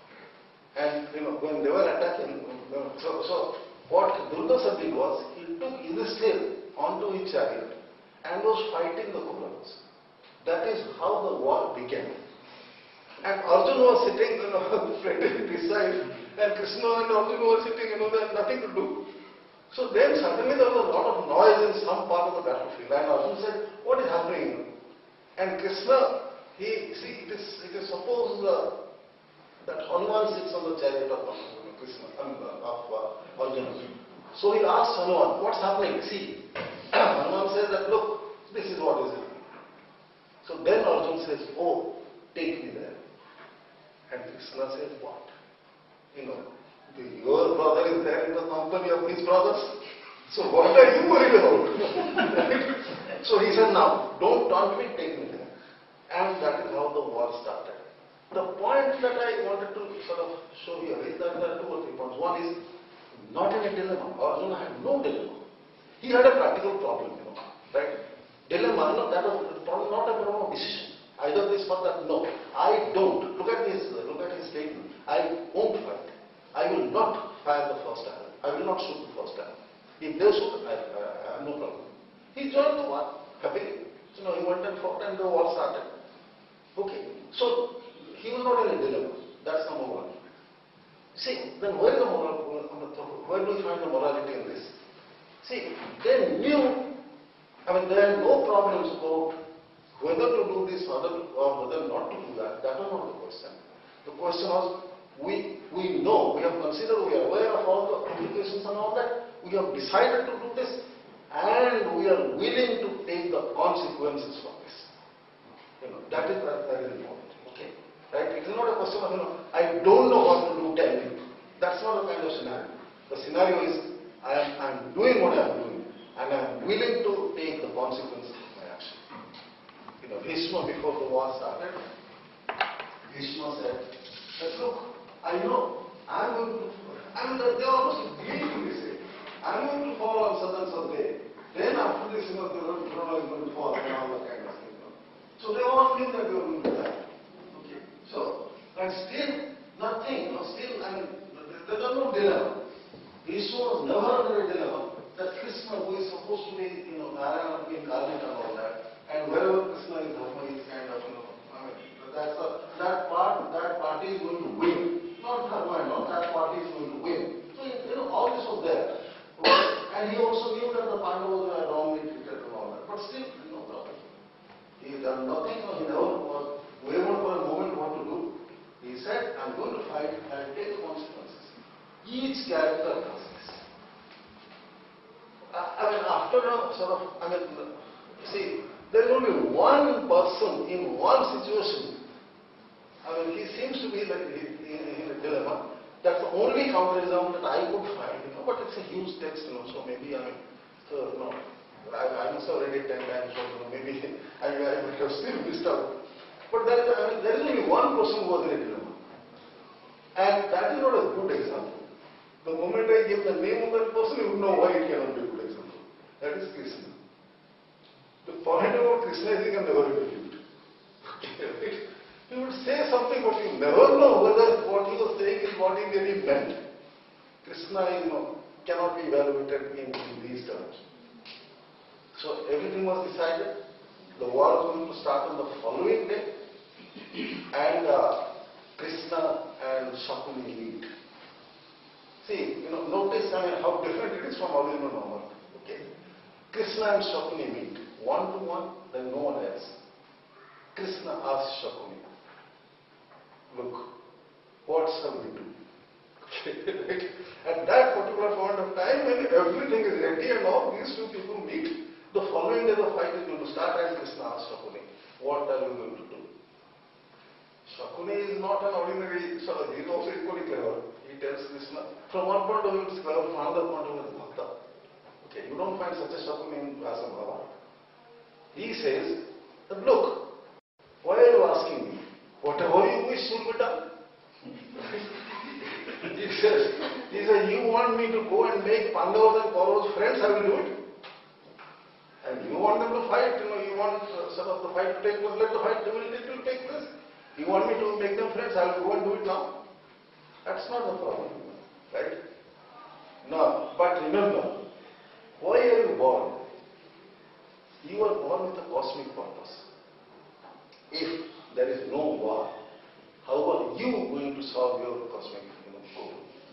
And you know, when they were attacking, you know, so, so what Durgasa did was, he took Yudhishthira onto his chariot and was fighting the Kauravas. That is how the war began. And Arjuna was sitting, you know, friendly beside, and Krishna and Arjuna were sitting, you know, they had nothing to do. So then suddenly there was a lot of noise in some part of the battlefield, and Arjuna said, what is happening? And Krishna, he, see, it is, it is supposed uh, that Hanuman sits on the chariot of uh, Krishna, um, of uh, Arjuna. So he asked Hanuman, what's happening? See, Hanuman says that, look, this is what is happening. So then Arjuna says, oh, take me there. And Krishna says, what? You know, your brother is there in the company of his brothers. So what are you worried about? So he said, now, don't taunt me, take me there. And that is how the war started. The point that I wanted to sort of show here is that there are two or three points. One is, not in a dilemma. Arjuna had no dilemma. He had a practical problem, you know, right? Dilemma, no, that was problem, not a problem of decision. Either this or that, no. I don't. Look at his, look at his statement. I won't fight. I will not fire the first arrow. I will not shoot the first arrow. If they shoot, I, I, I have no problem. He joined the war happily. So, you know, he went and fought and the war started. Okay. So, he was not in a dilemma. That's number one. See, then where is the moral, where do we find the morality in this? See, they knew, I mean, there are no problems about whether to do this or whether not to do that. That was not the question. The question was, we, we know, we have considered, we are aware of all the implications and all that. We have decided to do this and we are willing to take the consequences for this. You know, that is very important. Okay? Right? It is not a question of, you know, I don't know what to do, tell me. That's not the kind of scenario. The scenario is, I am, I am doing what I am doing and I am willing to take the consequences of my action. You know, Bhishma, before the war started, Bhishma said, that, look, I know, I am going to, I mean, they are almost agreeing to this. I am going to fall on such and such day. Then after this, you know, the Dharma is going to fall and all that kind of thing. You know. So they all knew that they were going to die. Okay. So, and still, nothing, you know, still, I mean, there was no dilemma. Bhishma was never under a dilemma that Krishna, who is supposed to be, you know, Narayana incarnate and all that, and wherever Krishna is, Dharma is kind of, you know, I mean, that's a, that part, that party is going to win. Not Dharma and all, that party is going to win. So, you know, all this was there. And he also knew that the Pandavas were wrongly treated and all that. But still, no problem. He had done nothing, he never was wavered for a moment what to do. He said, I'm going to fight and take the consequences. Each character does this. I mean, after a sort of, I mean, see, there is only one person in one situation. I mean, he seems to be like in a dilemma. That's the only counter-example that I could find, you know, but it's a huge text, you know, so maybe, I mean, so, you know, I, I must have read it ten times, so, you know, maybe I, I would have still missed out. But there is, I mean, there is only one person who was in a dilemma. And that is not a good example. The moment I give the name of that person, you would know why it cannot be a good example. That is Krishna. The point about Krishna is he can never be believed. He would say something, but you never know whether what he was saying is what he really meant. Krishna, you know, cannot be evaluated in, in these terms. So everything was decided. The war was going to start on the following day, and uh, Krishna and Shakuni meet. See, you know, notice I mean, how different it is from original Mahabharata. Okay, Krishna and Shakuni meet one to one, then no one else. Krishna asks Shakuni, look, what shall we do? Okay, at that particular point of time, when everything is ready and all, these two people meet. The following day the fight is going to start, and Krishna asks Shakuni, what are you going to do? Shakuni is not an ordinary sort of, he is also equally clever. He tells Krishna, from one point of view it's clever, from another point of view it's bhakta. Okay, you don't find such a Shakuni in Vyasa Mahabharata. He says, that look, why are you asking me? Whatever you wish will be done. He says, he says, you want me to go and make Pandavas and Kauravas friends, I will do it. And you want them to fight, you know, you want uh, sort of the fight to take place, let the fight will, it will take place. You want me to make them friends, I will go and do it now. That's not the problem, right? No, but remember, why are you born? You are born with a cosmic purpose. If there is no war, how are you going to solve your cosmic you know, goal?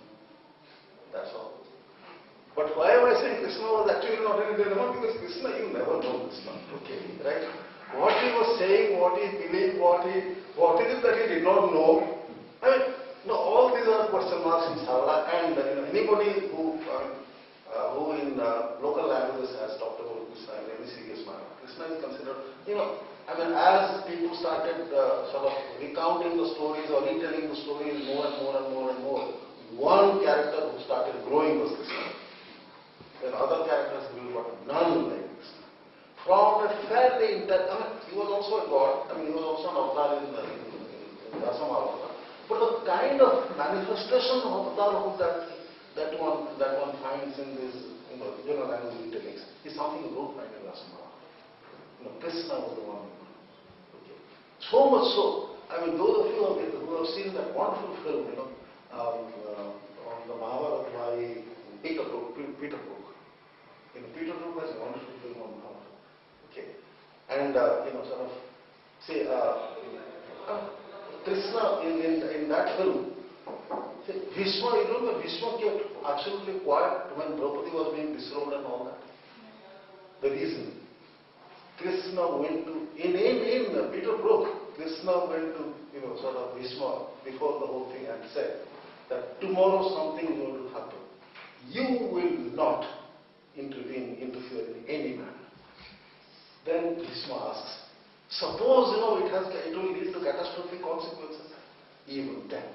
That's all. But why am I saying Krishna was actually not in dilemma? Because Krishna, you never know Krishna, okay, right? What he was saying, what he believed, what he, what is it that he did not know? I mean, no, all these are question marks in Sarala, and you know, anybody who, I mean, uh, who in uh, local languages has talked about Krishna in any serious manner. Krishna is considered, you know, I mean, as people started uh, sort of recounting the stories or retelling the stories more and more and more and more, one character who started growing was Krishna. Then other characters grew, but none like Krishna. From a fairly intact, I mean, he was also a god, I mean, he was also an avatar in the in, in, in Mahabharata. But the kind of manifestation of avatarhood that that one that one finds in this, you know, general language retellings is something you don't find in Mahabharata. You know, Krishna was the one. Okay. So much so, I mean, those of you who have seen that wonderful film, you know, um, uh, on the Mahabharata by Peter Brook, Peter Brook. You know, Peter Brook has a wonderful film on Mahabharata. Okay, and uh, you know, sort of say uh, uh, Krishna in, in in that film. Say, Bhishma, you know, Bhishma kept absolutely quiet when Draupadi was being disrobed and all that. The reason, Krishna went to in in in uh, Peter Brook, Krishna went to you know sort of Bhishma before the whole thing and said that tomorrow something is going to happen. You will not intervene, interfere in any manner. Then Bhishma asks, suppose you know it has it will lead to catastrophic consequences, even then.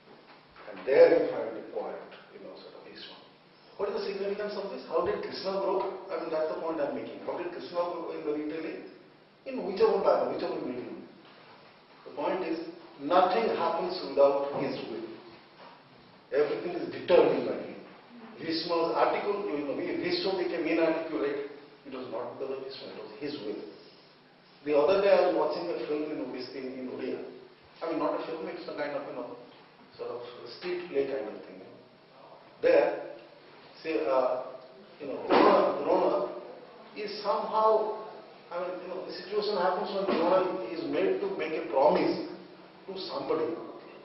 And there you find the quiet, you know, sort of Bhishma. What is the significance of this? How did Krishna grow? I mean, that's the point I'm making. How did Krishna grow in the retelling? In whichever manner, whichever medium. The point is, nothing happens without his will. Everything is determined by him. Bhishma's article, you know, Bhishma became inarticulate. It was not because of Bhishma, it was his will. The other day I was watching a film in in, in Odia. I mean, not a film, it's a kind of, you know, sort of street play kind of thing. You know. There, say, uh, you know, Drona, Drona is somehow, I mean, you know, the situation happens when Drona is made to make a promise to somebody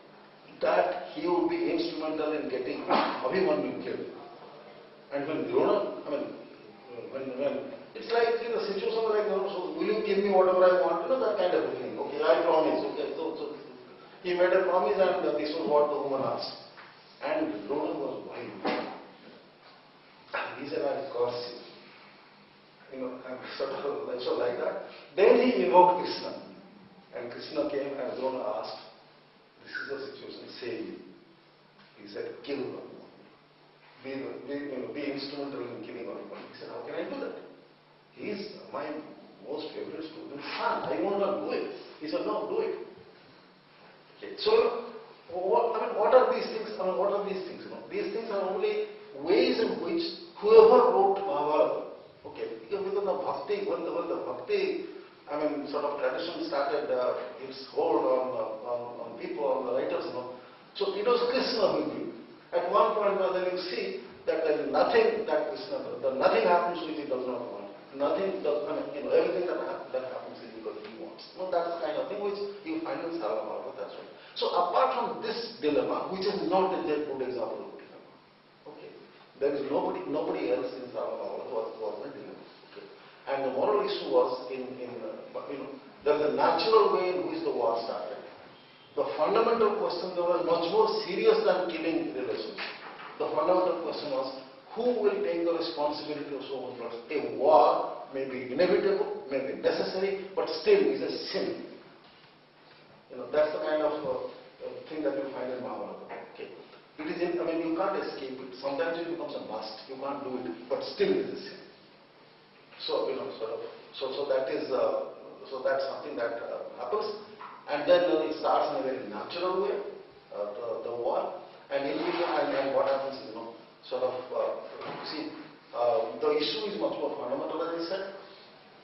that he would be instrumental in getting Abhimanyu killed. And when Drona, I mean, when, when it's like in a situation like, you know, so will you give me whatever I want? You know, that kind of a thing. Okay, I promise. Okay, so, so he made a promise and uh, this was what the woman asked. And Drona was wild. He said, I curse you. You know, and sort of like, so like that. Then he invoked Krishna. And Krishna came and Drona asked, this is the situation, save me. He said, kill her. Be, be, you know, be instrumental in killing everyone. He said, how can I do that? He is my most favorite student. Son, I want to do it. He said, no, do it. Okay. So, what, I mean, what are these things? I mean, what are these things? You know? These things are only ways in which whoever wrote Mahabharata, okay, because, because the bhakti, when the, when the bhakti, I mean, sort of tradition started uh, its hold on, uh, on on people, on the writers, you know. So it was Krishna who did. At one point, then you see that there is nothing that Krishna does. That nothing happens which he does not want. Nothing does, I mean, you know, everything that, ha that happens is because he wants. You know, that's the kind of thing which you find in Sarala, that's right. So apart from this dilemma, which is not a good example of dilemma, okay, there is nobody, nobody else in Sarala who was, was a dilemma. Okay. And the moral issue was in, in uh, you know, there is a natural way in which the war started. The fundamental question there was much more serious than killing relations. The fundamental question was, who will take the responsibility of so much loss? A war may be inevitable, may be necessary, but still is a sin. You know, that's the kind of uh, uh, thing that you find in Mahabharata. Okay. It is in, I mean, you can't escape it. Sometimes it becomes a must. You can't do it, but still it is a sin. So, you know, sort of, so, so that is, uh, so that's something that uh, happens. And then uh, it starts in a very natural way, uh, the, the war. And in between, and, and what happens is, you know, sort of, uh, see, uh, the issue is much more fundamental, as I said.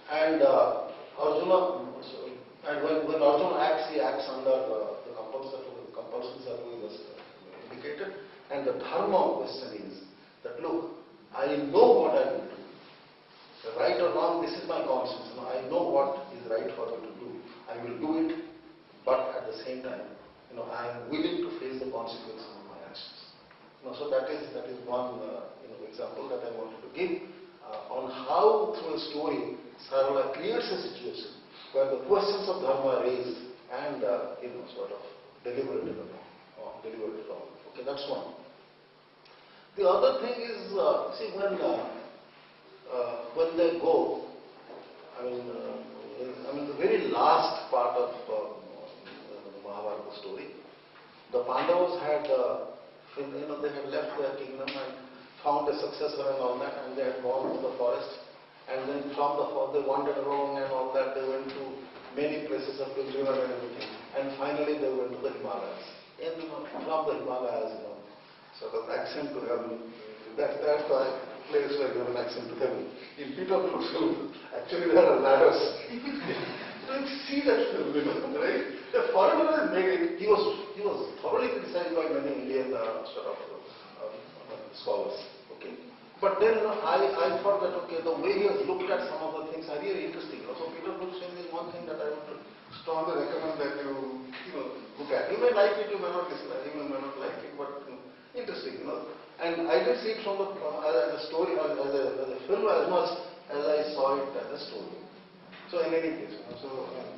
And uh, Arjuna, and when, when Arjuna acts, he acts under uh, the compulsions that we just indicated. And the Dharma question is that, look, I know what I will do. Right or wrong, this is my conscience. You know, I know what is right for me to do. I will do it, but at the same time, you know, I am willing to face the consequences of my actions. You know, so that is that is one uh, you know, example that I wanted to give uh, on how, through a story, Sarala creates a situation where the questions of dharma are raised and uh, you know, sort of deliberated upon, or deliberated on. Okay, that's one. The other thing is, uh, see, when uh, uh, when they go, I mean, uh, in, I mean, the very last part of uh, the Mahabharata story, the Pandavas had, uh, you know, they had left their kingdom and found a successor and all that, and they had gone to the forest, and then from the forest they wandered around and all that. They went to many places of pilgrimage and everything, and finally they went to the Himalayas. And you know, from the Himalayas, you know, sort of accent to heaven. That, that's the place where you have an accent to heaven. In Peter Brook's film, actually there are ladders. You don't see that film, you know, right? The foreigner has made it. He was he was thoroughly criticized by many Indian uh, sort of uh, uh, scholars. Okay, but then you know, I I thought that okay, the way he has looked at some of the things are really interesting. You know? So Peter Brook's film is one thing that I would strongly recommend that you you know look at. You may like it, you may not dislike, you may not like it, but you know, interesting, you know. And I did see it from the uh, as a story, as a, as a film as much as I saw it as a story. So in any case, you know, so um,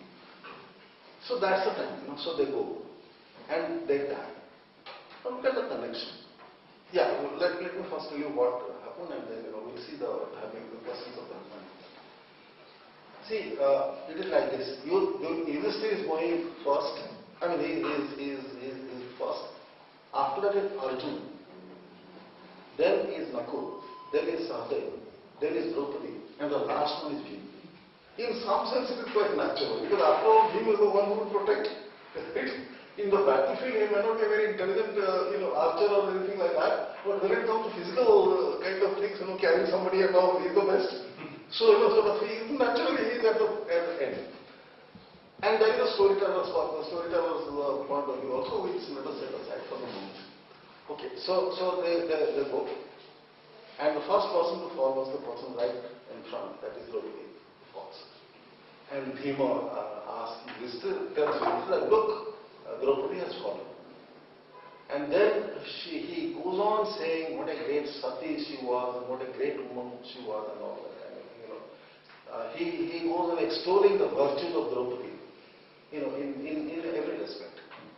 so that's the time, you know. So they go and they die. Now look at the connection. Yeah, well, let, let me first tell you what happened, and then you know we'll see the having the questions of the mind. See, uh, it is like this. You, you, Yudhishthira is going first. I mean, he is he is he is, he is first. After that is Arjuna. Then is Nakul. Then is Sahadev. Then is Draupadi. And the last one is Bhima. In some sense, it is quite natural because after all, Bhima is the one who will protect. In the battlefield, he may not be a very intelligent, uh, you know, archer or anything like that. But when it comes to physical uh, kind of things, you know, carrying somebody and all, he is the best. So, you know, sort of, he, naturally, he is at the, at the end. And there is a storyteller's the storyteller's uh, point of view also, which let us set aside for the moment. Okay, so so they, they, they go. And the first person to fall was the person right in front, that is Draupadi, falls. And Bhima uh, asks, Yudhishthira, tells Yudhishthira, look, uh, Draupadi has fallen. And then she, he goes on saying what a great sati she was, and what a great woman she was, and all that kind of thing, you know. Uh, he, he goes on extolling the virtues of Draupadi, you know, in, in, in every respect.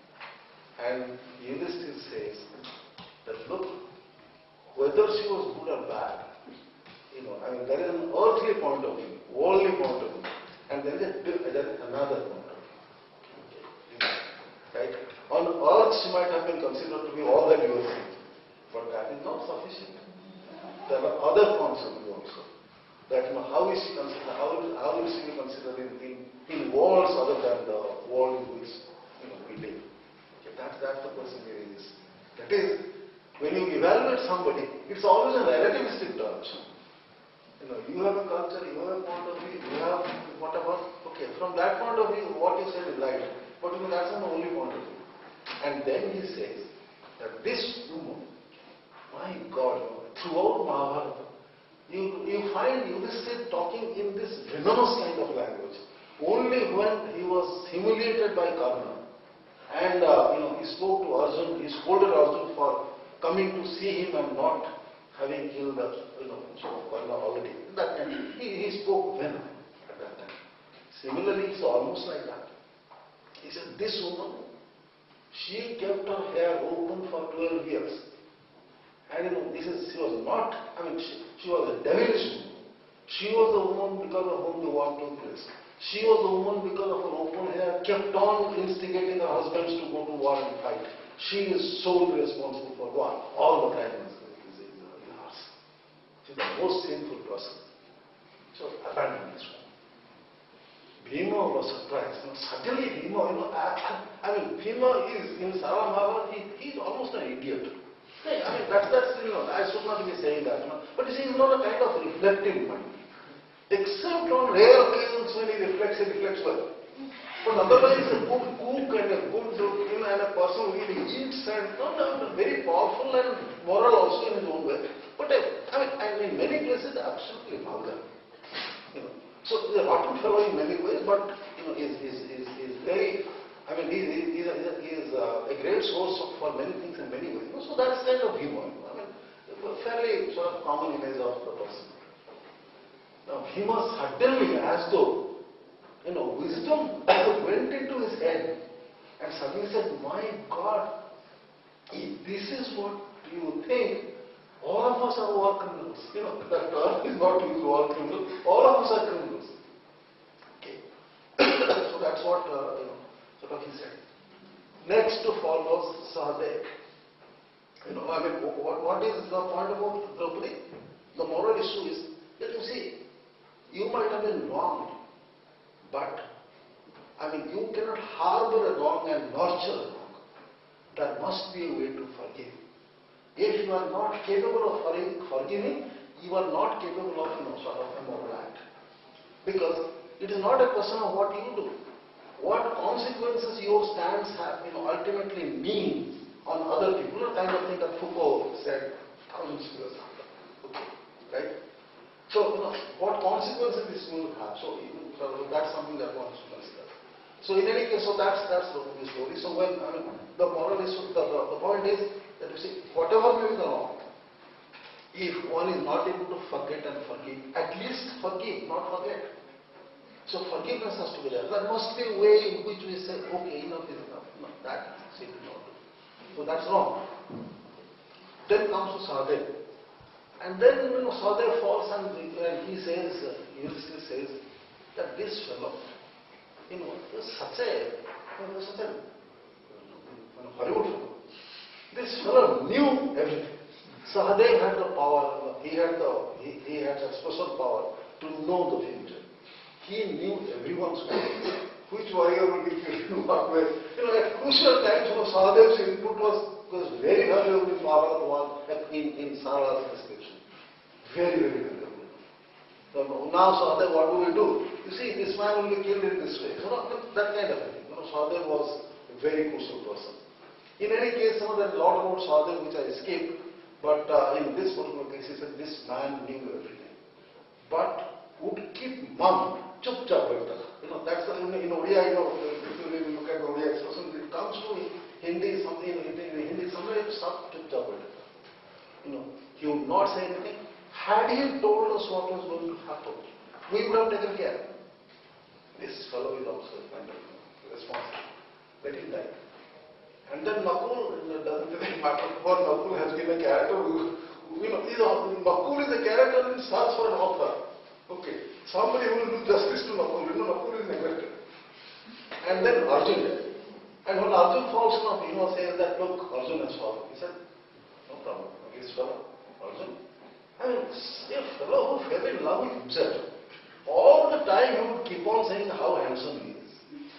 And Yudhishthira says that, look, whether she was good or bad, you know, I mean, there is an earthly point of view, worldly point of view, and there is, a, there is another point of view. Okay. Right? On earth, she might have been considered to be all that you are saying, but that is not sufficient. There are other points of view also. That, you know, how is she considered? How is, how is she considered in, in, in worlds other than the world in which, you know, we live? Okay, that's that's the question here is. That is, when you evaluate somebody, it's always a relativistic term. You know, you have a culture, you have a point of view, you have whatever. Okay, from that point of view, what you said is right. But you know, that's not the only point of view. And then he says that this woman, my God, you know, throughout Mahabharata, you, you find Yudhishthira talking in this venomous kind of language. Only when he was humiliated by Karna, and uh, you know, he spoke to Arjuna, he scolded Arjuna for coming to see him and not having killed the, you know, Karna already. That time, he, he spoke venom at that time. Similarly, it's almost like that. He said, this woman, she kept her hair open for twelve years. And you know, this is, she was not, I mean, she, she was a devilish woman. She was the woman because of whom the war took place. She was the woman because of her open hair, kept on instigating her husbands to go to war and fight. She is solely responsible for war. All the time is hers. She is the most sinful person. So abandon this one. Bhima was surprised. You know, suddenly Bhima, you know, I, I mean, Bhima is, in Sarala Mahabharata, he, he is almost an idiot. Hey, I mean, that's, that's, you know, I should not be saying that, you know. But you see, he's not a kind of reflective mind. Except on rare occasions when he reflects, he reflects well. But otherwise, a good cook and a good you know, and a person who really eats and not no, no, very powerful and moral also in his own way. But I, I mean, and in many places, absolutely vulgar. You know, so he's a rotten fellow in many ways, but you know, is is is is very. I mean, he he is a, he is a, a great source of, for many things in many ways. You know, so that's kind of humor. I mean, a fairly sort of common image of the person. Now he must suddenly, as though you know, wisdom went into his head and suddenly said, my God, if this is what you think, all of us are war criminals. You know, that term is not used war criminal, all of us are criminals. Okay. So that's what, uh, you know, sort of he said. Next to follows Sahadev. You know, I mean, what, what is the point about Draupadi? The moral issue is that you see, you might have been wronged. But, I mean, you cannot harbor a wrong and nurture a wrong. There must be a way to forgive. If you are not capable of forgiving, you are not capable of, you know, sort of a moral act. Because it is not a question of what you do. What consequences your stance have, you know, ultimately mean on other people, the kind of thing that Foucault said thousands of years after. Okay, right? So, you know, what consequences this will have? So, even, so that's something that one should consider. So, in any case, so that's that's the story. So, when I mean, the moral is the, the, the point is that you see, whatever may be the wrong, if one is not able to forget and forgive, at least forgive, not forget. So, forgiveness has to be there. There must be a way in which we say, okay, enough is enough. No, that we will not do. So, that's wrong. Then comes to Sahadev. And then, you know, Sahadev falls and, and he says, uh, Ulysses says, that this fellow, you know, is such a, you know, such a you know, horrible fellow. This fellow knew everything. Sahadev had the power, he had the, he, he had a special power to know the future. He knew everyone's way. Which warrior will be killed in what way. You know, at crucial times, you know, Sahadev's input was was very valuable in Mahabharata one, in, in Sarala's description. Very, very valuable. So now Sahadev, what do we do? You see, this man will be killed in this way. So that kind of thing. You know, Sahadev was a very crucial person. In any case, you know, there is a lot about Sahadev which I skipped, but uh, in this particular case, he said this man knew everything. But would keep mum, chup chap. You know, that's the, in, in Odia, you know, if you really look at the Odia expression, it comes to Hindi, something in Hindi, somewhere it's up to double. You know, he would not say anything. Had he told us what was going to happen, we would have taken care. This fellow is also kind of responsible. Let him die. And then Nakul, it doesn't really matter what Nakul has been a character. Who, you know, Nakul is a character in search for an author. Okay, somebody who will do justice to Nakul. You know, Nakul is neglected. And then Arjun. And when Arjun falls from, you know, says that, look, Arjun has fallen. He said, no problem, this fellow, Arjun. I mean, a fellow who fell in love with himself. All the time he would keep on saying how handsome he is.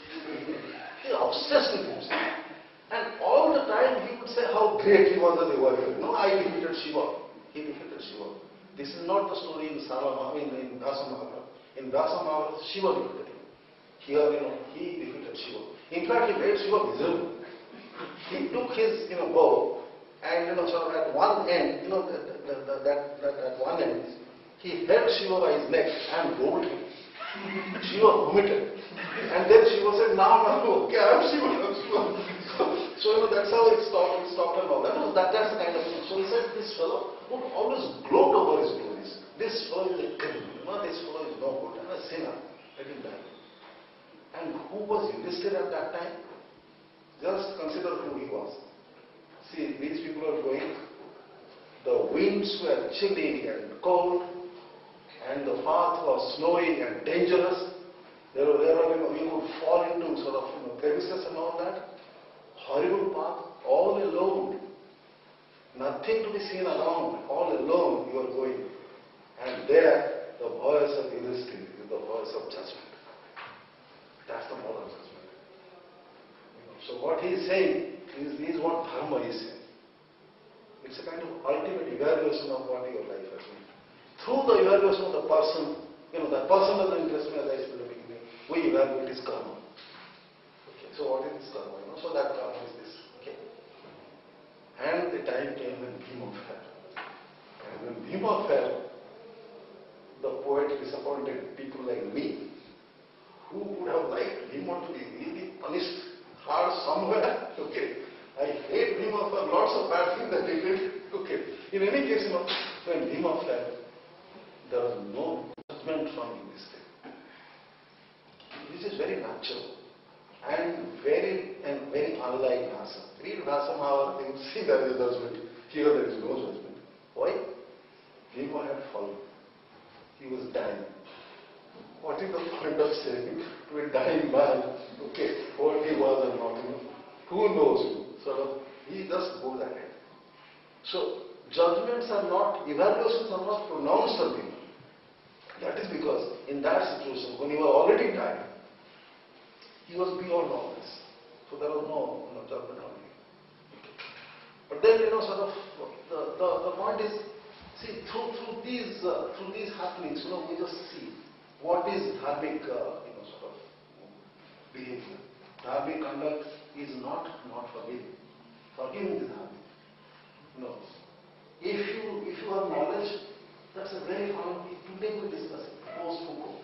He is obsessed with himself. And all the time he would say how great he was as a warrior. No, I defeated Shiva. He defeated Shiva. This is not the story in Sarala, in, in Vyasa Mahabharata. In Vyasa Mahabharata, Shiva defeated him. Here, you know, he defeated Shiva. In fact, he made Shiva miserable. He took his, you know, bow and, you know, sort of at one end, you know, that, that, that, that, that, that one end, he held Shiva by his neck and rolled him. Shiva vomited. And then Shiva said, now, now, okay, I am Shiva, I am Shiva. So, you know, that's how it stopped, it stopped and all that. that. That's the kind of thing. So he said, this fellow would always gloat over his glories. This fellow is a criminal, you know, this fellow is no good and a sinner. Let him die. And who was Yudhishthira at that time? Just consider who he was. See, these people are going, the winds were chilly and cold, and the path was snowy and dangerous. There were, there were you know, you would fall into sort of, you know, crevices and all that. Horrible path, all alone. Nothing to be seen around, all alone you are going. And there, the voice of Yudhishthira is the voice of judgment. That's the moral judgment. You know, so what he is saying is, is what Dharma is saying. It's a kind of ultimate evaluation of what your life has been. Through the evaluation of the person you know, that person doesn't interest me, as I said in the beginning, we evaluate his karma. Okay, so what is this karma? You know, so that karma is this. Okay. And the time came when Bhima fell. And when Bhima fell, the poet disappointed people like me, who would have liked Bhima to be really punished hard somewhere. Okay. I hate Bhima for lots of bad things that he did. Okay. In any case, you know, when Bhima fell, there was no judgment from linguistics. This is very natural and very and very unlike Vyasa. Read Vyasa Mahabharata, you will see there is judgment. Here there is no judgment. Why? Bhima had fallen. He was dying. What is the point of saying to a dying man, okay, what he was and not, you know, who knows? Sort of, he just goes ahead. So, judgments are not, evaluations are not pronounced on him. That is because in that situation, when he was already dying, he was beyond all this. So there was no, no judgment on him. Okay. But then, you know, sort of, the, the, the point is, see, through, through, these, uh, through these happenings, you know, we just see what is dharmic, uh, you know, sort of behavior. Dharmic conduct is not not forgiving. Forgiving is dharmic. No. If you if you have knowledge, that's a very fine. Today we discuss it. Post Foucault.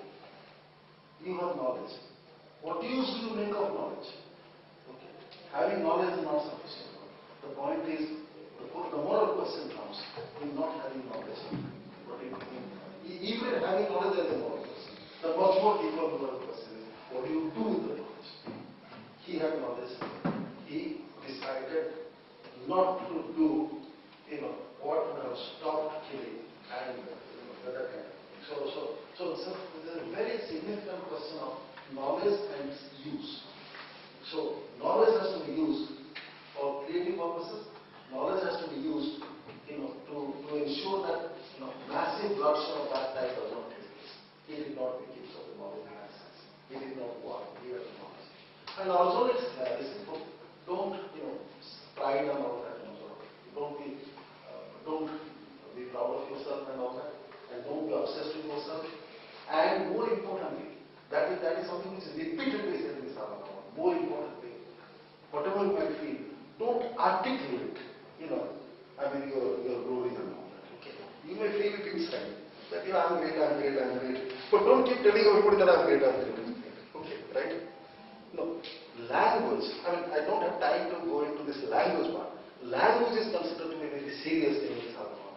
You have knowledge. What use do you make of knowledge? Okay. Having knowledge is not sufficient. The point is, the, the moral question comes in not having knowledge. What it means. Even having knowledge is a moral question. The much more deeper moral question is, what do you do with the knowledge? He had knowledge. He decided not to do, you know, what would have stopped killing and, you know, other kind of thing. So, so, so, so there's a very significant question of knowledge and its use. So, knowledge has to be used for creative purposes. Knowledge has to be used, you know, to, to ensure that, you know, massive bloodshed of that type does not take place. He did not make use of the knowledge in that sense. He did not war. He had knowledge. And also it's clarity. Don't, you know, pride and all that. You know, don't be, uh, don't be proud of yourself and all that, and don't be obsessed with yourself. And more importantly, that is that is something which is repeatedly said in Sarala. More importantly, whatever you might feel, don't articulate. You know, I mean your your glory and all that. Okay, you may feel it inside that you know, I'm great, I'm great, I'm great, but don't keep telling everybody that I'm great, I'm great. Okay, right? No. Language, I mean, I don't have time to go into this language part. Language is considered to be a very serious thing in Sarala.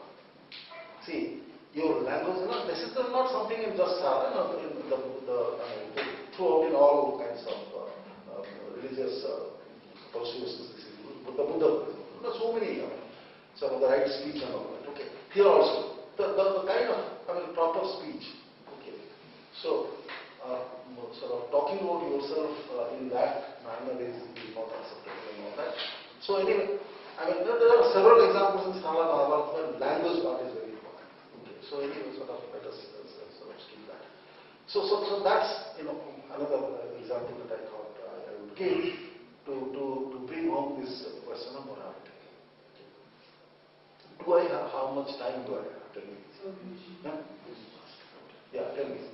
See, your language, you know, this is not something in just Sarala, no, in the, the, I mean, throughout in all kinds of uh, uh, religious uh, persuasions. This is the Buddha, there are so many, I mean, some of the right speech and all that. Okay, here also, the, the, the kind of, I mean, proper speech. Okay, so, uh, sort of talking about yourself uh, in that manner is, is not acceptable and all that. So anyway, I mean, there, there are several examples in Sarala Mahabharata where language part is very important. Okay. So anyway, sort of let us uh, sort of skip that. So, so, so that's, you know, another uh, example that I thought uh, I would give to, to, to bring home this uh, question of morality. Okay. Do I have, how much time do I have? Tell me. Yeah, yeah tell me.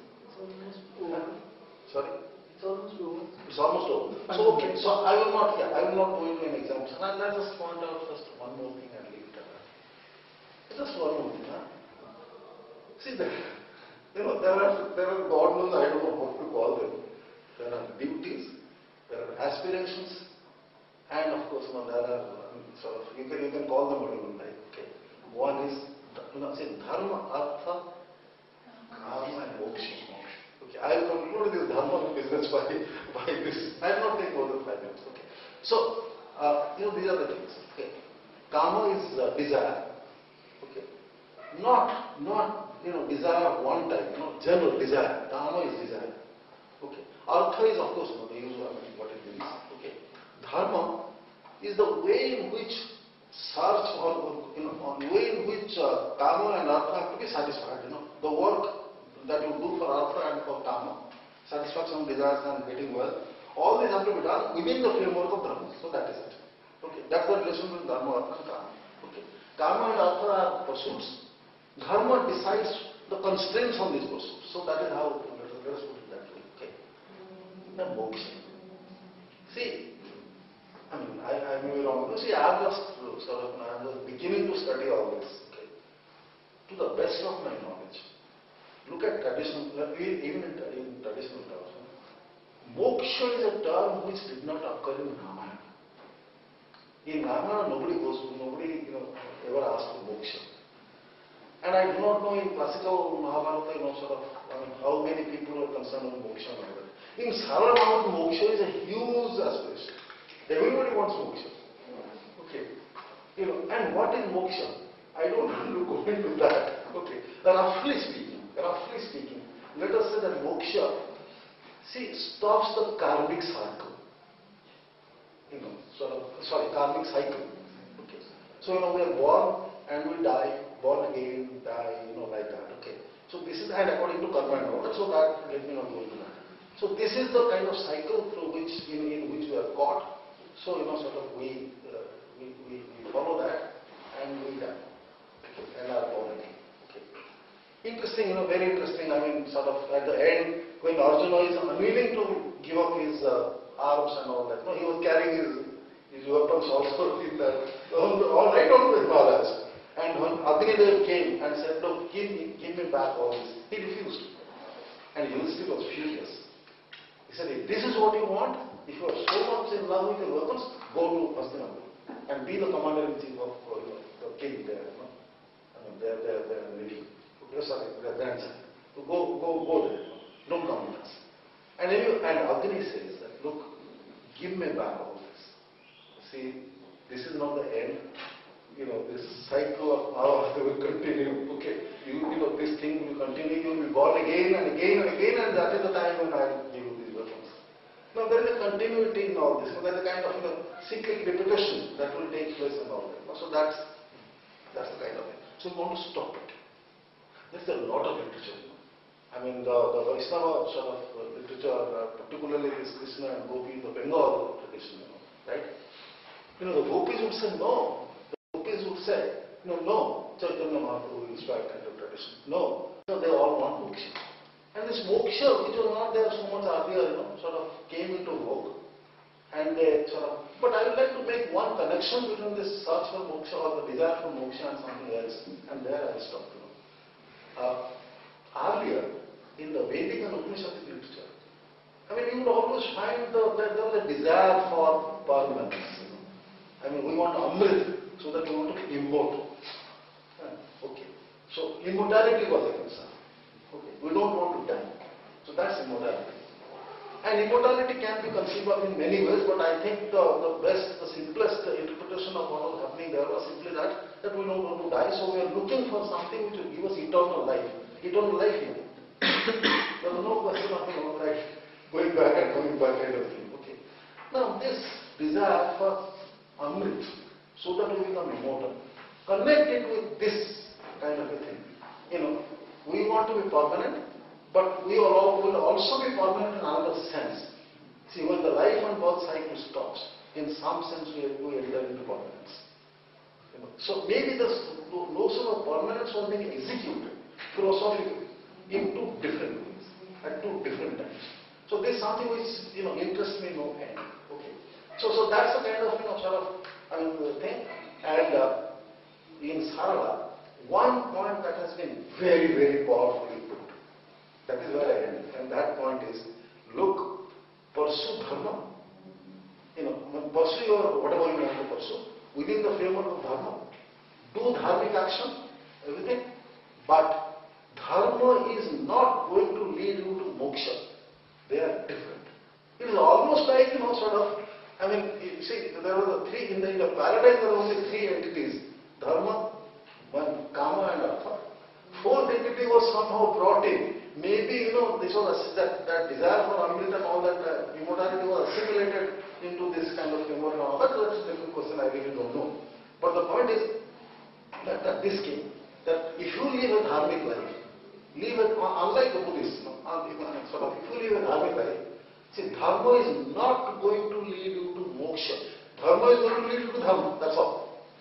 Sorry? It's almost over. It's almost over. So, okay, so I will not, yeah, I will not go into an example. And I'll just point out first one more thing and leave it at that. Just one more thing, huh? See, there, you know, there are, there are, God knows, I don't know what to call them. There are duties, there are aspirations, and of course, you know, there are, um, sort of, you can, you can call them whatever you like, okay. One is, you know, say, Dharma, Artha, Karma, and Moksha. Okay, I will conclude this Dharma business by, by this. I will not take more than five minutes. Okay. So, uh, you know, these are the things. Okay. Karma is uh, desire. Okay. Not, not, you know, desire of one type, you know, general desire. Dharma is desire. Okay. Artha is, of course, you know, the usual, I mean, what it means. Okay. Dharma is the way in which search or, you know, on the way in which uh, Karma and Artha have to be satisfied. You know, the work that you do for artha and for kama, satisfaction of desires and getting wealth, all these have to be done within the framework of dharma. So that is it. Okay, that's the relation between dharma, artha and kama. Okay, karma and artha are pursuits. Dharma decides the constraints on these pursuits. So that is how, let us put it that way. Okay. The moksha. See, I mean, I, I may be wrong. You see, I am just sort of, I am just beginning to study all this. Okay. To the best of my knowledge, look at traditional, even in, in traditional terms. Moksha is a term which did not occur in Ramayana. In Ramayana, nobody goes, nobody, you know, ever asked for moksha. And I do not know in classical Mahabharata, you know, sort of, I mean, how many people are concerned with moksha and all that. In Sarala, moksha is a huge aspiration. Everybody wants moksha. Okay. You know, and what is moksha? I don't want to go into that. Okay. Roughly speaking, roughly speaking, let us say that moksha, see, stops the karmic cycle. You know, sort of, sorry, karmic cycle. Okay. So, you know, we are born and we die, born again, die, you know, like that. Okay. So this is, and according to karma and all that, so that, let me not go into that. So this is the kind of cycle through which, in, in which we are caught. So, you know, sort of we, uh, we, we, we follow that and we die. Okay. And are born again. Okay. Interesting, you know, very interesting. I mean, sort of at the end, when Arjuna is unwilling to give up his uh, arms and all that, no, he was carrying his, his weapons also in that, all right on the Himalayas. And when Agnidev came and said, look, give me, give me back all this, he refused. And Yudhishthira was furious. He said, if this is what you want, if you are so much in love with your weapons, go to Hastinapur and be the commander-in-chief of uh, you know, the king there. You know? I mean, their, their, their nephew. Sorry, their grandson. So go, go, go there. Don't come with us. And, anyway, and Agni says that, look, give me back all this. See, this is not the end. You know, this cycle of Mahabharata will continue. Okay, you, you know, this thing will continue. You will be born again and again and again, and that is the time when I will give you these weapons. Now, there is a continuity in all this. There is a kind of, you know, cyclic repetition that will take place and all that. So that's that's the kind of thing. So we want to stop it. There's a lot of literature. You know. I mean, the, the Vaishnava sort of uh, literature, uh, particularly this Krishna and Gopi, the Bengal tradition, you know, right? You know, the Gopis would say no. The Gopis would say, no, no, Chaitanya Mahaprabhu inspired kind of tradition. No, no, they all want moksha. And this moksha, which was not there so much earlier, you know, sort of came into vogue. And they sort of, but I would like to make one connection between this search for moksha or the desire for moksha and something else. And there I will stop, you know. Uh, earlier, in the Vedic and Upanishadic literature, I mean, you would always find the, that there was a desire for permanence. You know. I mean, we want Amrit, so that we want to be immortal. Uh, okay. So, immortality was a concern. Okay. We don't want to die. So, that's immortality. And immortality can be conceived of in many ways, but I think the, the best, the simplest interpretation of what was happening there was simply that, that we don't want to die, so we are looking for something which will give us eternal life. Eternal life here. There was no question of, you know, like going back and coming back kind of thing. Okay. Now, this desire for Amrit, so that we become immortal, connect it with this kind of a thing. You know, we want to be permanent, but we will also be permanent in another sense. See, when the life and birth cycle stops, in some sense we, we enter into permanence. You know, so maybe the notion of permanence was being executed philosophically in two different ways, at two different times. So this is something which, you know, interests me no end. Okay. So, so that's the kind of, you know, sort of, I mean, thing. And uh, in Sarala, one point that has been very, very powerfully put. That is where I end. And that point is, look, pursue Dharma. You know, pursue your whatever you want to pursue within the framework of Dharma. Do dharmic action, everything. But Dharma is not going to lead you to moksha. They are different. It is almost like, you know, sort of, I mean, you see, there were the three, in the, in the paradigm there were only three entities. Dharma, one, Kama and Artha. Fourth entity was somehow brought in. Maybe, you know, this was a, that, that desire for Amrit and all that uh, immortality was assimilated into this kind of framework and all that. That's a different question, I really don't know. But the point is that, that this came, that if you live a dharmic life, live it, unlike the Buddhists, no, sort of, if you live a dharmic life, see, Dharma is not going to lead you to moksha. Dharma is going to lead you to Dharma, that's all.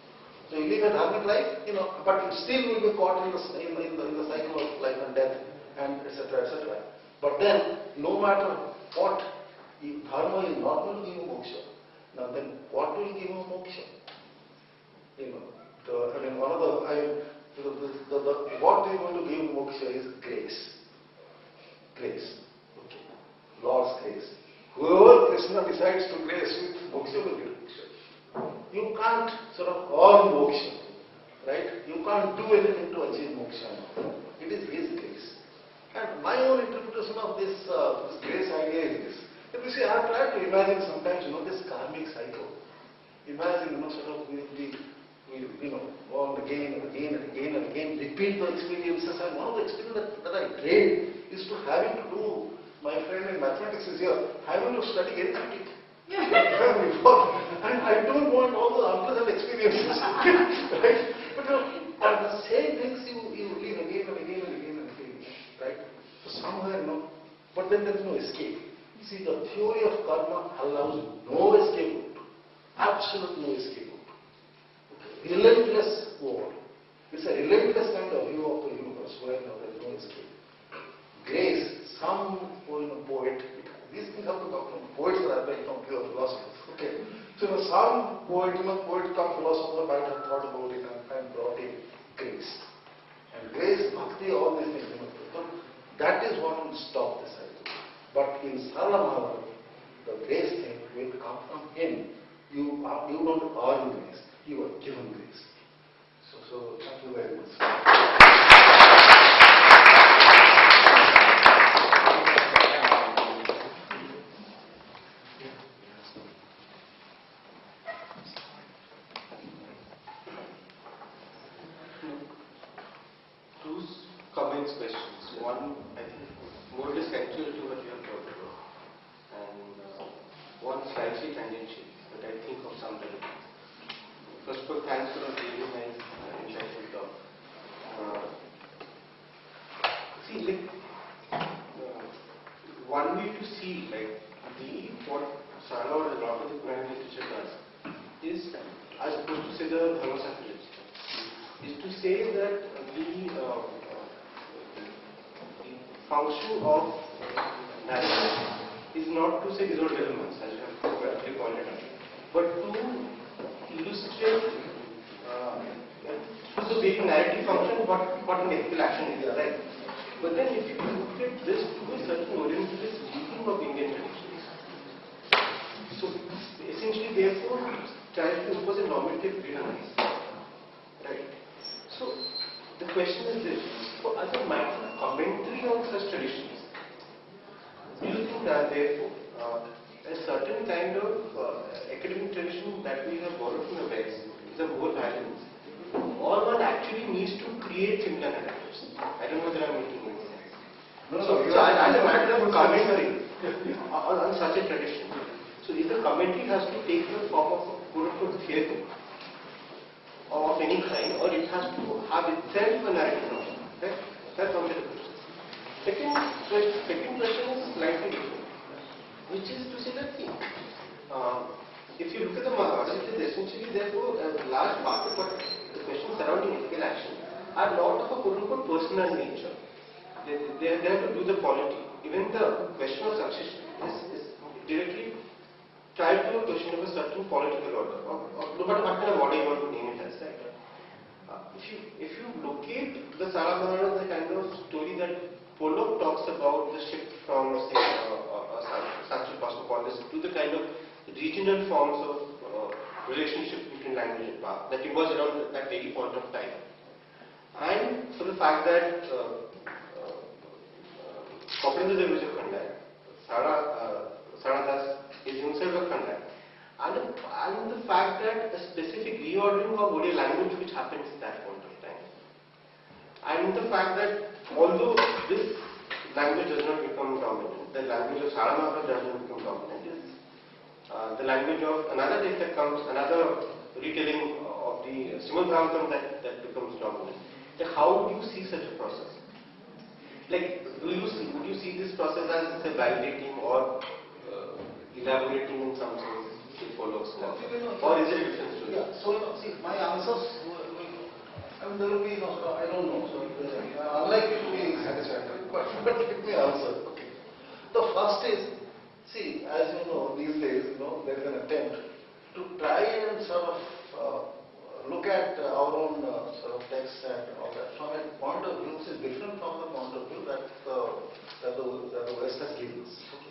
So you live a dharmic life, you know, but you still will be caught in the, in the, in the, in the cycle of life and death, and et cetera, et cetera. But then, no matter what, if dharma is not going to give you moksha, now then what will give you moksha? You know, the, I mean, one of the, I, the, the, the, the, what is going to give moksha is grace. Grace. Okay. Lord's grace. Whoever Krishna decides to grace with, moksha will get moksha. You can't sort of earn moksha, right? You can't do anything to achieve moksha. It is His grace. And my own interpretation of this, uh, this grace idea is this. If you see, I have tried to imagine sometimes, you know, this karmic cycle. Imagine, you know, sort of we, we, we you know, go on again and again and again and again, repeat the experiences. And one of the experiences that, that I dread is to having to do, my friend in mathematics is here, having to study arithmetic. And I don't want all the unpleasant experiences. Right? But you know, and the same things you, you live again and again and again and again. Right? So somewhere, you know, but then there is no escape. See, the theory of karma allows no escape route. Absolute no escape route. Okay. Relentless world. It's a relentless kind of view of the universe where you know, there is no escape. Grace, some you know, poet, these things have to come from poets rather than from pure philosophers. Okay. So you know, some poet, you know, poet come philosopher might have thought about it and, and brought in grace. And grace, bhakti, all these things, you know, so that is what will stop the cycle. But in Sarala Mahabharata, the grace thing will come from Him. You are, you don't earn grace, you are given grace. So, so thank you very much. Two comments, questions. One, I think, more or less central to what you have talked about, and uh, one slightly tangential, but I think of some relevance. First of all, thanks for a really nice, uh, insightful talk. Uh, see, like, uh, one way to see, like, the what Sarala or a lot of the Quranic literature does is, as opposed to say the Dharma literature, is to say that the uh, function of narrative is not to say these are elements, as you have correctly pointed out, but to illustrate uh, to the very narrative function what, what an ethical action is, right? But then if you look at this to a certain orientalist reading of Indian traditions, so essentially therefore tries to impose a normative predominance, right? So the question is this: for as a matter of commentary on such traditions, do you think that therefore uh, a certain kind of uh, academic tradition that we have borrowed from the West is a more valid, or one actually needs to create similar narratives? I don't know whether I'm making any sense. No, so, no, so as a matter of commentary on, on such a tradition, so if the commentary has to take the form of a quote-unquote theory or of any kind, or it has to have itself a narrative function, right? That's one of the questions. Second question, second question is slightly different, which is to say that see, uh, if you look at the Mahabharata, it is essentially therefore a large part of what the questions surrounding ethical action are not of a quote-unquote personal nature. They, they, they have to do the polity. Even the question of succession is, is directly tied to a question of a certain political order, or, or no matter what kind of order you want to name it as, right? Uh, if you if you locate the Sarala Mahabharata, the kind of story that Pollock talks about the shift from say uh, uh, such a cosmopolitan to the kind of regional forms of uh, relationship between language and power that emerged around that very point of time, and for the fact that uh, Kapilendra Dev is a Khandai, Sarala Das is himself a Khandai, and the, and the fact that a specific reordering of Odia language which happens at that point of time, and the fact that although this language does not become dominant, the language of Sarala Mahabharata does not become dominant, is uh, the language of another text that comes, another retelling of the Srimad Bhagavatam that, that becomes dominant. So how do you see such a process? Like, do you see, would you see this process as say, validating or uh, elaborating in some sense in Pollock's work, or is it a different story? Yeah. So, you know, see, my answers, will- will- I mean, there will be, you know, sort of, I don't know, so uh, unlikely to be satisfactory, but, but let me answer. Okay. The first is, see, as you know, these days, you know, there is an attempt to try and sort of uh, look at uh, our own uh, sort of text and all that from a point of view which is different from the point of view that the, that the, that the West has given us. Okay.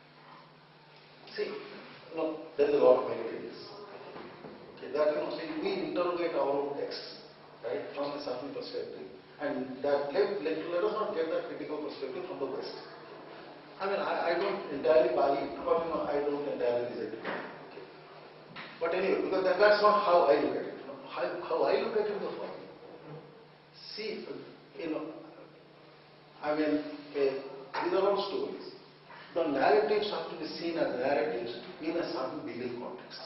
See, you know, there is a lot of merit in this. Okay, that, you know, see, we interrogate our own texts, right, from a certain perspective, and that let, let, let us not get that critical perspective from the West. I mean, I, I don't entirely buy it, but you know, I don't entirely reject it. Okay. But anyway, because that, that's not how I look at it. You know. how, how I look at it is the following. See, you know, I mean, uh, these are all stories. The narratives have to be seen as narratives in a certain belief context.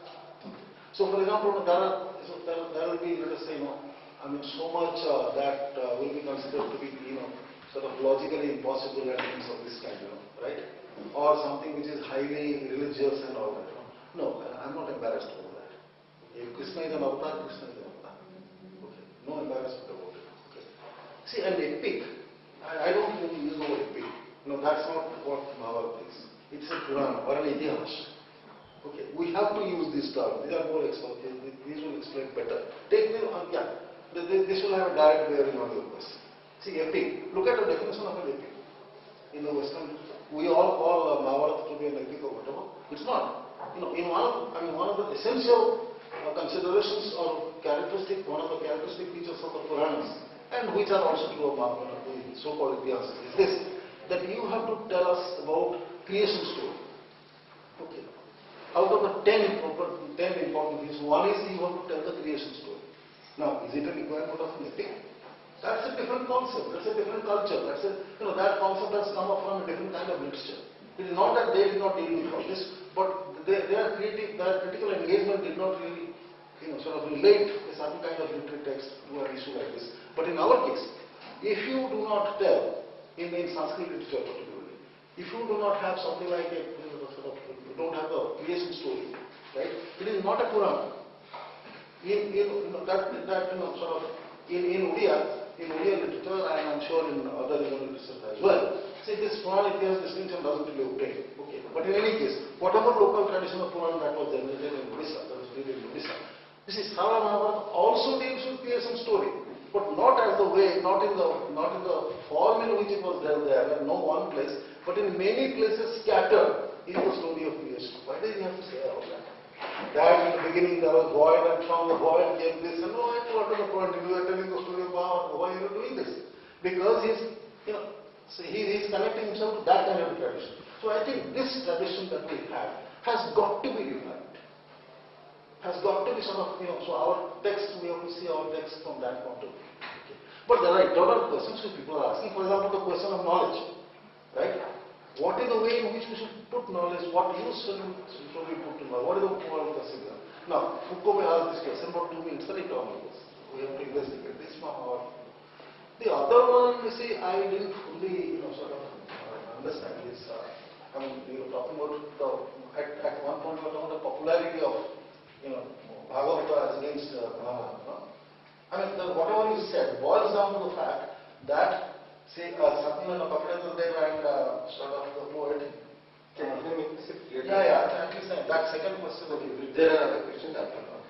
So, for example, there are, so there, there will be, let us say, you know, I mean, so much uh, that uh, will be considered to be, you know, sort of logically impossible and things of this kind, you know, right? Or something which is highly religious and all that. You know. No, I'm not embarrassed about that. If Krishna is an avatar, Krishna is an avatar. Okay, no embarrassment about it. Okay. See, an epic, I, I don't even use the word epic. No, that's not what Mahabharata is. It's a Purana or an Itihas. Okay, we have to use these terms. These are more explained. These will explain better. Take me, uh, yeah, this will have a direct bearing on your question. See, epic. Look at the definition of an epic. In the Western, we all call uh, Mahabharata to be an epic or whatever. It's not. You know, in one of, I mean, one of the essential uh, considerations or characteristic, one of the characteristic features of the Puranas, and which are also true of Mahabharata, the so-called Itihas, is this: that you have to tell us about creation story. Okay. Out of the ten important, ten important things, one is you have to tell the creation story. Now, is it a requirement of an epic? That's a different concept. That's a different culture. That's a, you know, that concept has come up from a different kind of literature. It is not that they did not deal with all this, but they, their creative, their critical engagement did not really, you know, sort of relate a certain kind of literary text to an issue like this. But in our case, if you do not tell, in, in Sanskrit literature particularly, if you do not have something like a, you know, sort of, you don't have the creation story, right? It is not a Purana. In, in you know, that, that you know, sort of, in, in Odia, in Odia literature, and I'm sure in other regional literature as well, see, this Purana Itihas distinction doesn't really obtain. Okay. But in any case, whatever local tradition of Purana that was generated in Odisha, that was created in Odisha, this is Sarala Mahabharata also deals with creation story, but not as the way, not in the, not in the form in which it was done there, and no one place, but in many places scattered is the story of creation. Why do you have to say all that? That in the beginning there was void, and from the void came this, and no, what is the point? You are telling the story of Mahabharata. Why are you doing this? Because he's, you know, so he is connecting himself to that kind of tradition. So I think this tradition that we have has got to be revived. Has got to be sort of, you know, so our text, we have to see our text from that point of view. Okay. But there are internal questions which people are asking. For example, the question of knowledge, right? What is the way in which we should put knowledge? What use should we, should we put to knowledge? What is the moral question here? Now, Foucault may ask this question, but to me it's very internal question. We have to investigate this from our. The other one, you see, I didn't fully, you know, sort of uh, understand this. Uh, I mean, you were talking about the, at, at one point you were talking about the popularity of, you know, Bhagavata as against uh, Mahabharata. No? I mean, the, whatever you said boils down to the fact that, say, uh, Satyavana Kapilendra and uh, sort of the poet. Can uh, you make this clear? Yeah, yeah, at least uh, that second question. Okay, there are other questions after that.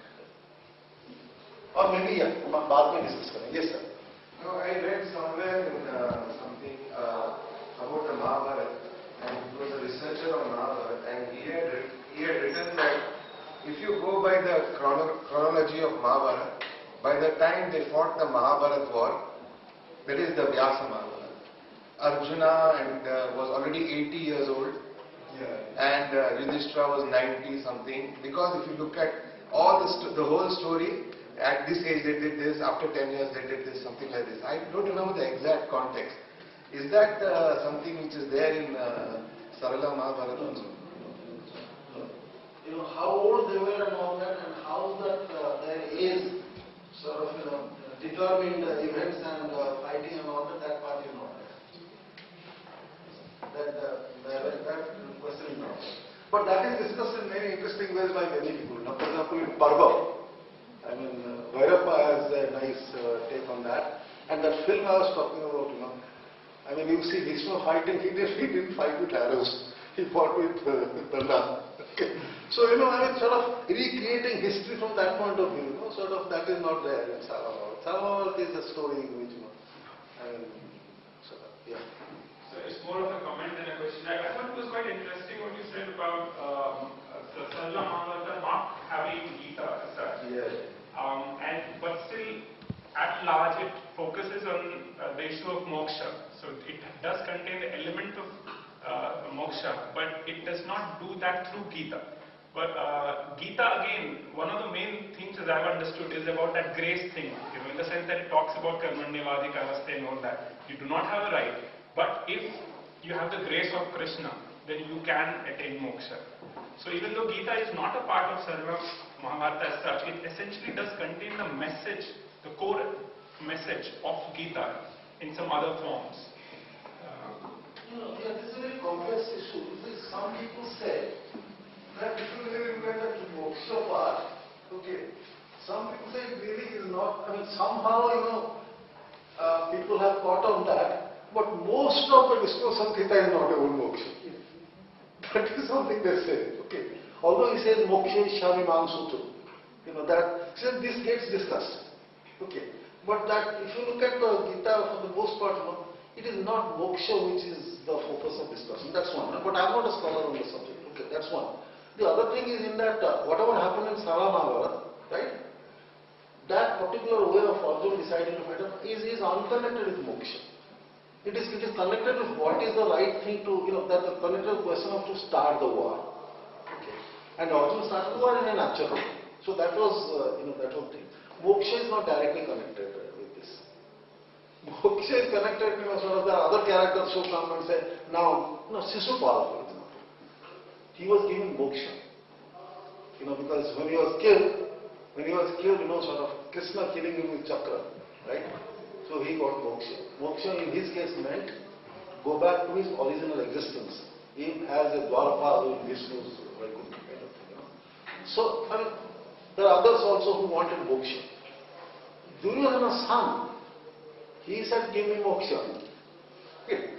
Or maybe, yeah, baad mein discuss karenge. Yes, sir. No, I read somewhere in uh, something uh, about the Mahabharata, and it was a researcher on Mahabharata, and he had, he had written that if you go by the chrono chronology of Mahabharata, by the time they fought the Mahabharata war, that is the Vyasa Mahabharata, Arjuna and uh, was already eighty years old, yeah. and uh, Yudhishthira was ninety something, because if you look at all the, st the whole story, at this age they did this, after ten years they did this, something like this. I don't remember the exact context. Is that uh, something which is there in uh, Sarala Mahabharata also? You know, how old they were and all that, and how that uh, their age sort of, you know, determined uh, events and uh, fighting and all that, that part you know. That, uh, that, that question is not. But that is discussed in many interesting ways by many people. Now, for example, in Parva, in that. And that film I was talking about, you know, I mean, you see Vishnu fighting, he didn't, he didn't fight with arrows, he fought with uh, Dharma. Okay. So, you know, I mean, sort of recreating history from that point of view, you know, sort of that is not there in Sarala. Sarala is a story in which, you know, I mean, sort of, yeah. So it's more of a comment than a question. I, I thought it was quite interesting what you said about um, the Sarala Mahabharata not having Gita as such. Yeah. Um, and but still, at large, it focuses on uh, the issue of moksha. So it does contain the element of uh, moksha, but it does not do that through Gita. But uh, Gita, again, one of the main things as I've understood is about that grace thing. You know, in the sense that it talks about karmanyavadika avaste and all that. You do not have a right, but if you have the grace of Krishna, then you can attain moksha. So even though Gita is not a part of Sarala Mahabharata as such, it essentially does contain the message, the core message of Gita in some other forms. Uh, you know, yeah, this is a very complex issue. Some people say that if you really look at the moksha part, okay, some people say it really is not, I mean, somehow, you know, uh, people have caught on that, but most of the Vishnu Samhita is not about moksha. That is something they say, okay. Although he says moksha ishyami mang sutra, you know, that, so this gets discussed, okay. But that, if you look at the Gita for the most part, you know, it is not moksha which is the focus of discussion, that's one. But I am not a scholar on the subject, okay, that's one. The other thing is in that, uh, whatever happened in Sarala Mahabharata, right, that particular way of Arjuna deciding to fight is, is unconnected with moksha. It is, it is connected with what is the right thing to, you know, that the connected question of to start the war. Okay. And Arjuna started the war in a natural way. So that was, uh, you know, that was the thing. Moksha is not directly connected uh, with this. Moksha is connected, you know, sort of the other characters who come and say, now, you know, Sisupala, for example, he was given moksha. You know, because when he was killed, when he was killed, you know, sort of Krishna killing him with chakra, right? So he got moksha. Moksha in his case meant go back to his original existence, even as a Dwarapala in Vishnu's Vaikuntha kind of thing. You know? So, I mean, there are others also who wanted moksha. Duryodhana's son, he said, give me moksha. Okay.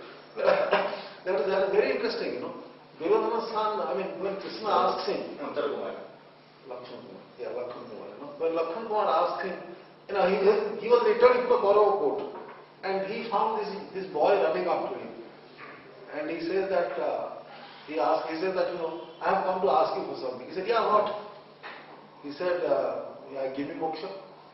that, is, that is very interesting, you know. Duryodhana's son, I mean, when Krishna asked him, Lakshman Kumar, yeah, Lakshman Kumar, you know, when Lakshman Kumar asked him, you know, he, he was returning to the Kaurava court, and he found this, this boy running up to him. And he says that, uh, he asked, he said that, you know, I have come to ask you for something. He said, yeah, what? He said, uh, yeah, give me moksha.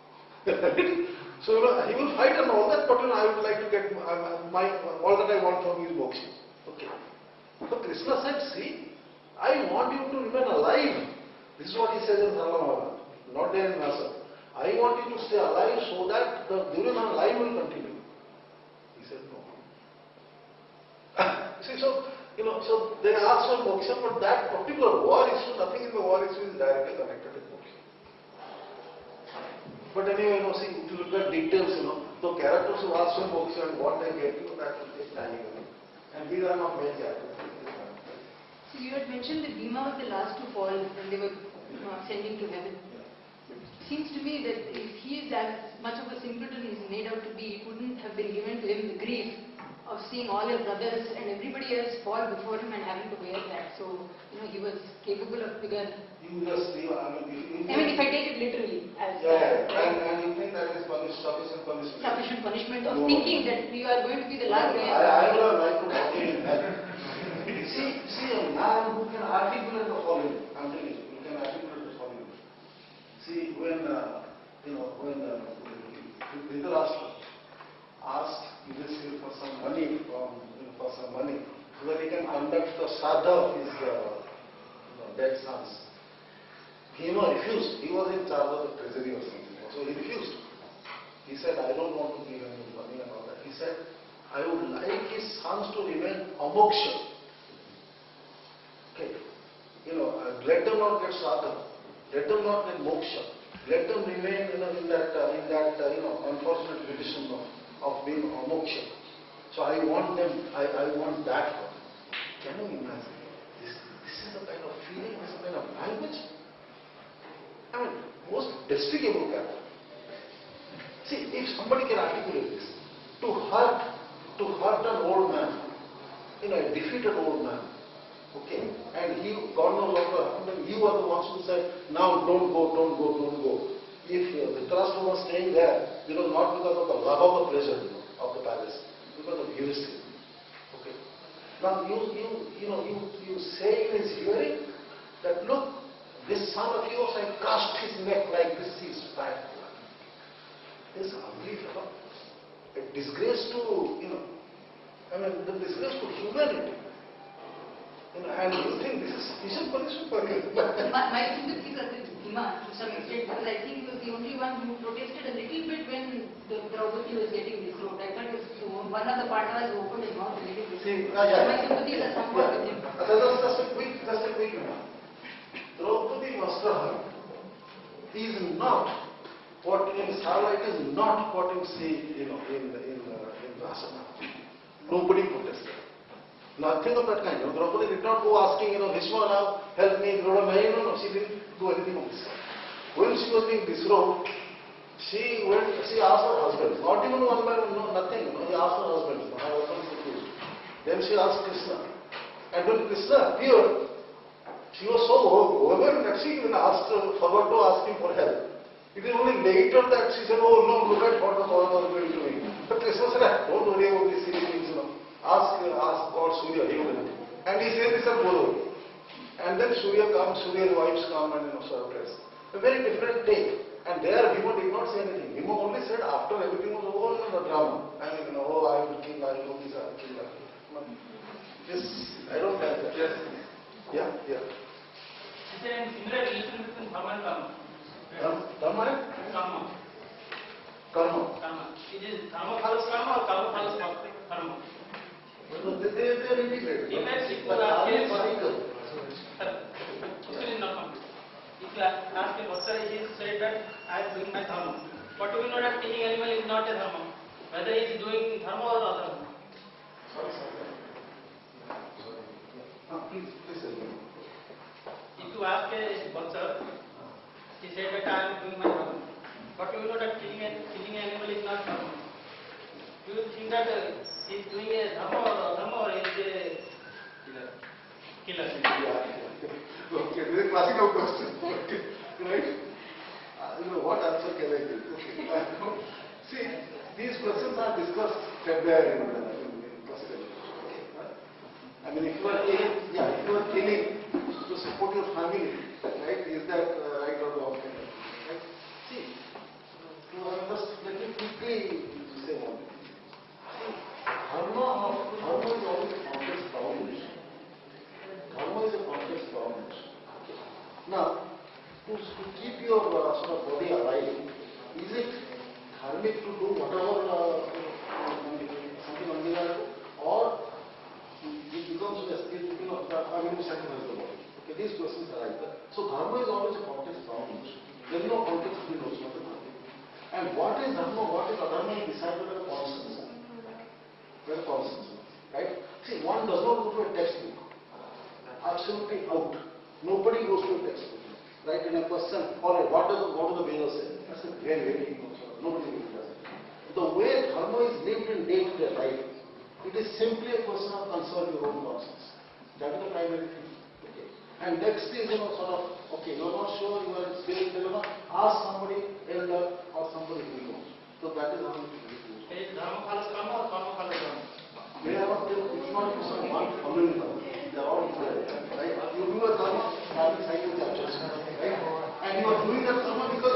So, you know, he will fight and all that, but, you know, I would like to get, uh, my, all that I want from you is moksha. Okay. So Krishna said, see, I want you to remain alive. This is what he says in Sarala Mahabharata, not there in Vyasa. I want you to stay alive so that the Duryodhana life will continue. He said no. See, so, you know, so they asked for moksha, but that particular war issue, nothing in the war issue is directly connected with moksha. But anyway, you know, see, if you look at details, you know, the characters who ask for moksha and what they get, you know, that will take time. You know. And these are not main characters. So you had mentioned that Bhima was the last to fall when they were uh, sending to heaven. Seems to me that if he is as much of a simpleton as made out to be, it wouldn't have been given to him the grief of seeing all his brothers and everybody else fall before him and having to bear that. So, you know, he was capable of bigger. You just, you, I mean, if you I mean, if I take it literally as yeah, yeah. And, and you think that is punish, sufficient punishment. Sufficient punishment of no. thinking that you are going to be the last guy. I, I would have liked to talk in hell. See, see a man who can articulate the following. I'm telling you, he can articulate the following. See, when, uh, you know, when uh, Dhritarashtra asked Yudhishthira for some money, from, you know, for some money, so that he can conduct the sadha of his uh, you know, dead sons. Bhima refused. He was in charge of the treasury or something. So he refused. He said, I don't want to give him money and all that. He said, I would like his sons to remain amoksha. Okay. You know, uh, let them not get sadha. Let them not get moksha. Let them remain, you know, in that, uh, in that uh, you know, unfortunate condition of, of being amoksha. So I want them, I, I want that for them. Can you imagine? This, this is the kind of feeling, this kind of language. I mean, most despicable character. See, if somebody can articulate this, to hurt, to hurt an old man, you know, a defeated old man, okay, and he, God knows what will happen, and you are the ones who said, now don't go, don't go, don't go. If uh, the Dhritarashtra was staying there, it was not because of the love of the pleasure, you know, of the palace, because of heuristic. Okay. Now you, you, you know, you, you say in his hearing that, look, this son of yours, I crushed his neck like this, he is bad. This ugly fellow. A disgrace to, you know, I mean, the disgrace to humanity. You know, and you think this is sufficient punishment for you? my, my sympathies are with Hima to some extent, because I think he was the only one who protested a little bit when the Draupadi was getting disrobed. I thought it was one of the partners who opened his mouth a little bit. See, uh, yeah. My sympathies are somewhat Yeah. with him. Uh, just, just a quick, just a quick remark. Draupadi Mastraha is not what in Sarala, it is not what you see, you know, in in uh, in Asana. Nobody protested. Nothing of that kind. You know, Draupadi did not go asking, you know, Bhishma, now help me, Drodha, no, no, she didn't do anything of this kind. When she was being disrobed, she went, she asked her husband, not even one by one, no, nothing. You know, he asked her husband, my husband is confused. Then she asked Krishna. And when Krishna appeared, she was so overwhelmed that she even asked, forgot to ask him for help. It is only later that she said, oh no, look at what the Kaurava was going to me. But Krishna said, don't worry about these silly things, you know. Ask, ask God Surya, he will. And he said this at Guru. And then Surya comes, Surya's wives come and, you know, serve dress. A very different take. And there Bhima did not say anything. Bhima only said after everything was over, you know, the drama. I mean, you know, oh, I will kill, I will do this, I will kill that. No. This, I don't like that. Yes. Yeah, yeah. Is there any similar relation between Dharma and Karma? Dharma and? Karma. Karma. Karma. It is Dharma follows Karma or Karma follows Karma? No, they, they, they are integrated. Even if you But ask are him, you cycle? question is not complete. If you ask him, what he said that I am doing my Dharma. But we know that killing animal is not a Dharma. Whether he is doing Dharma or Adharma. Sorry, sorry. No, please, please tell me. If you ask a Bhaksar, he said that I am doing my Dharma. But you know that killing an killing an animal is not Dharma. Do you think that uh, he is doing a Dharma or Adharma or is a killer? Killer. Yeah, yeah. Okay, this is a classical question. Okay, right? Uh, you know, what answer can I give? Okay. Uh, see, these questions are discussed there in, uh, in, in classical. Okay. Right? I mean, if you are killing, yeah, if you are killing to support your family, right? Is that uh, right or wrong? Right? See, uh, just let me quickly say one thing. See, Dharma of Dharma is always a complex problem. Dharma is a complex problem. Okay. Now, to, to keep your uh, sort of body alive, is it dharmic to do whatever uh, something undesirable, or it becomes a skill, you know, I mean, to sacrifice the body? Okay, these questions are right there. So Dharma is always a complex problem. There is no context to be notion of the Dharma. And what is Dharma, what is Adharma is decided by the constants. By the constants, right? See, one does not go to a textbook. Absolutely out. Nobody goes to a textbook. Right? In a question, alright, what does what do the Vedas say? That's a very, very ignorant. Nobody really does it. The way Dharma is lived in day-to-day life, it is simply a question of conserve your own conscience. That is the primary thing. Okay. And next is, you know, sort of, okay, you are not sure, you are still, you know, ask somebody elder or somebody who knows. So that is how it is. Is Dharma follows Karma or Karma follows Dharma? They are not, it's not a question of one following Dharma. They are all equal. Right? You do a Dharma, starting cycle captures. Right? And you are doing that Dharma because